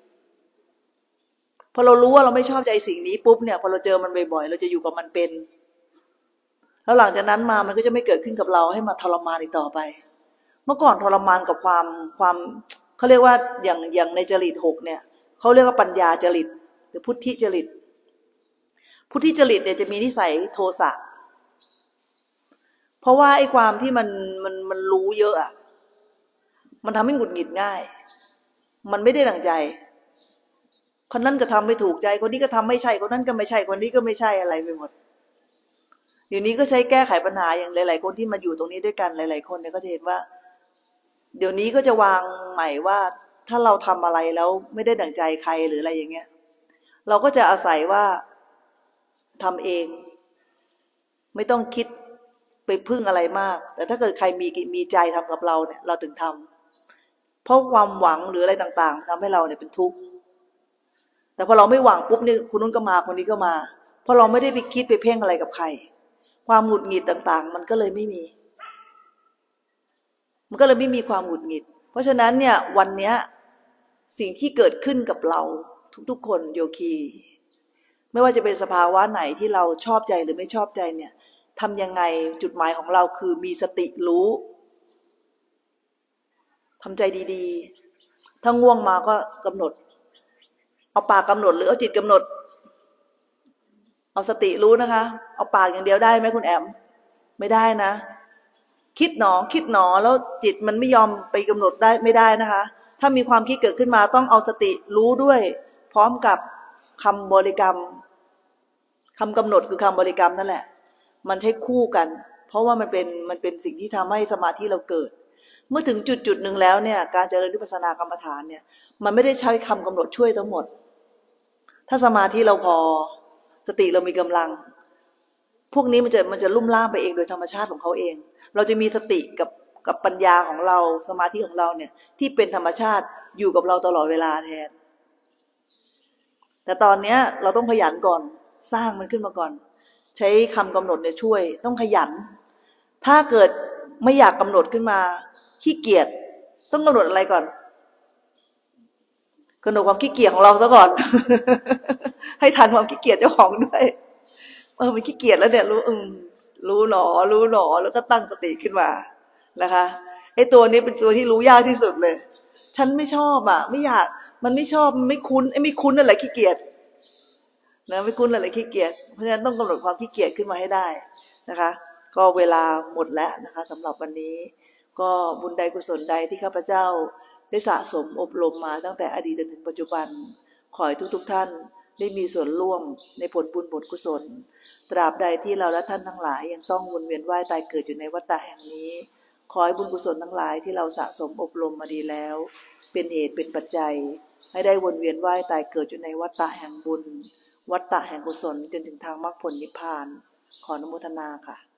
พอเรารู้ว่าเราไม่ชอบใจสิ่งนี้ปุ๊บเนี่ยพอเราเจอมันบ่อยๆเราจะอยู่กับมันเป็นแล้วหลังจากนั้นมามันก็จะไม่เกิดขึ้นกับเราให้มาทรมานอีกต่อไปเมื่อก่อนทรมานกับความเขาเรียกว่าอย่างในจริต6เนี่ยเขาเรียกว่าปัญญาจริตหรือพุทธิจริตพุทธิจริตเนี่ยจะมีนิสัยโทสะเพราะว่าไอ้ความที่มันรู้เยอะอ่ะมันทำให้หงุดหงิดง่ายมันไม่ได้ดั่งใจคนนั้นก็ทำไม่ถูกใจคนนี้ก็ทำไม่ใช่คนนั้นก็ไม่ใช่คนนี้ก็ไม่ใช่อะไรไปหมดเดี๋ยวนี้ก็ใช้แก้ไขปัญหาอย่างหลายๆคนที่มาอยู่ตรงนี้ด้วยกันหลายๆคนเนี่ยก็จะเห็นว่าเดี๋ยวนี้ก็จะวางใหม่ว่าถ้าเราทำอะไรแล้วไม่ได้ดั่งใจใครหรืออะไรอย่างเงี้ยเราก็จะอาศัยว่าทำเองไม่ต้องคิดไปพึ่งอะไรมากแต่ถ้าเกิดใครมีใจทำกับเราเนี่ยเราถึงทำเพราะความหวังหรืออะไรต่างๆทำให้เราเนี่ยเป็นทุกข์แต่พอเราไม่หวังปุ๊บเนี่ยคนนู้นก็มาคนนี้ก็มาเพราะเราไม่ได้ไปคิดไปเพ่งอะไรกับใครความหงุดหงิดต่างๆมันก็เลยไม่มีความหงุดหงิดเพราะฉะนั้นเนี่ยวันเนี้ยสิ่งที่เกิดขึ้นกับเราทุกๆคนโยคีไม่ว่าจะเป็นสภาวะไหนที่เราชอบใจหรือไม่ชอบใจเนี่ยทำยังไงจุดหมายของเราคือมีสติรู้ทำใจดีๆถ้าง่วงมาก็กำหนดเอาปากกำหนดหรือเอาจิตกำหนดเอาสติรู้นะคะเอาปากอย่างเดียวได้ไหมคุณแอมไม่ได้นะคิดหนอแล้วจิตมันไม่ยอมไปกำหนดได้ไม่ได้นะคะถ้ามีความคิดเกิดขึ้นมาต้องเอาสติรู้ด้วยพร้อมกับคำบริกรรมคำกำหนดคือคำบริกรรมนั่นแหละมันใช้คู่กันเพราะว่ามันเป็นสิ่งที่ทำให้สมาธิเราเกิดเมื่อถึงจุดหนึ่งแล้วเนี่ยการเจริญวิปัสสนากรรมฐานเนี่ยมันไม่ได้ใช้คำกำหนดช่วยทั้งหมดถ้าสมาธิเราพอสติเรามีกำลังพวกนี้มันจะลุ่มล่ามไปเองโดยธรรมชาติของเขาเองเราจะมีสติกับปัญญาของเราสมาธิของเราเนี่ยที่เป็นธรรมชาติอยู่กับเราตลอดเวลาแทนแต่ตอนนี้เราต้องขยันก่อนสร้างมันขึ้นมาก่อนใช้คำกำหนดเนี่ยช่วยต้องขยันถ้าเกิดไม่อยากกำหนดขึ้นมาขี้เกียจต้องกำหนดอะไรก่อนกำหนดความขี้เกียจของเราซะก่อน ให้ทันความขี้เกียจเจ้าของด้วยมันขี้เกียจแล้วเนี่ยรู้หนอแล้วก็ตั้งสติขึ้นมานะคะไอ้ตัวนี้เป็นตัวที่รู้ยากที่สุดเลยฉันไม่ชอบอ่ะไม่อยากมันไม่ชอบมันไม่คุ้นไม่คุ้นนั่นแหละขี้เกียจนะไม่คุ้นอะไรขี้เกียจเพราะฉะนั้นต้องกำหนดความขี้เกียจขึ้นมาให้ได้นะคะก็เวลาหมดแล้วนะคะสำหรับวันนี้ก็บุญใดกุศลใดที่ข้าพเจ้าได้สะสมอบรมมาตั้งแต่อดีตจนถึงปัจจุบันขอให้ทุกท่านได้มีส่วนร่วมในผลบุญผลกุศลตราบใดที่เราและท่านทั้งหลายยังต้องวนเวียนว่ายตายเกิดอยู่ในวัฏฏะแห่งนี้ขอให้บุญกุศลทั้งหลายที่เราสะสมอบรมมาดีแล้วเป็นเหตุเป็นปัจจัยให้ได้วนเวียนว่ายตายเกิดอยู่ในวัฏฏะแห่งบุญวัฏฏะแห่งกุศลจนถึงทางมรรคผลนิพพานขออนุโมทนาค่ะ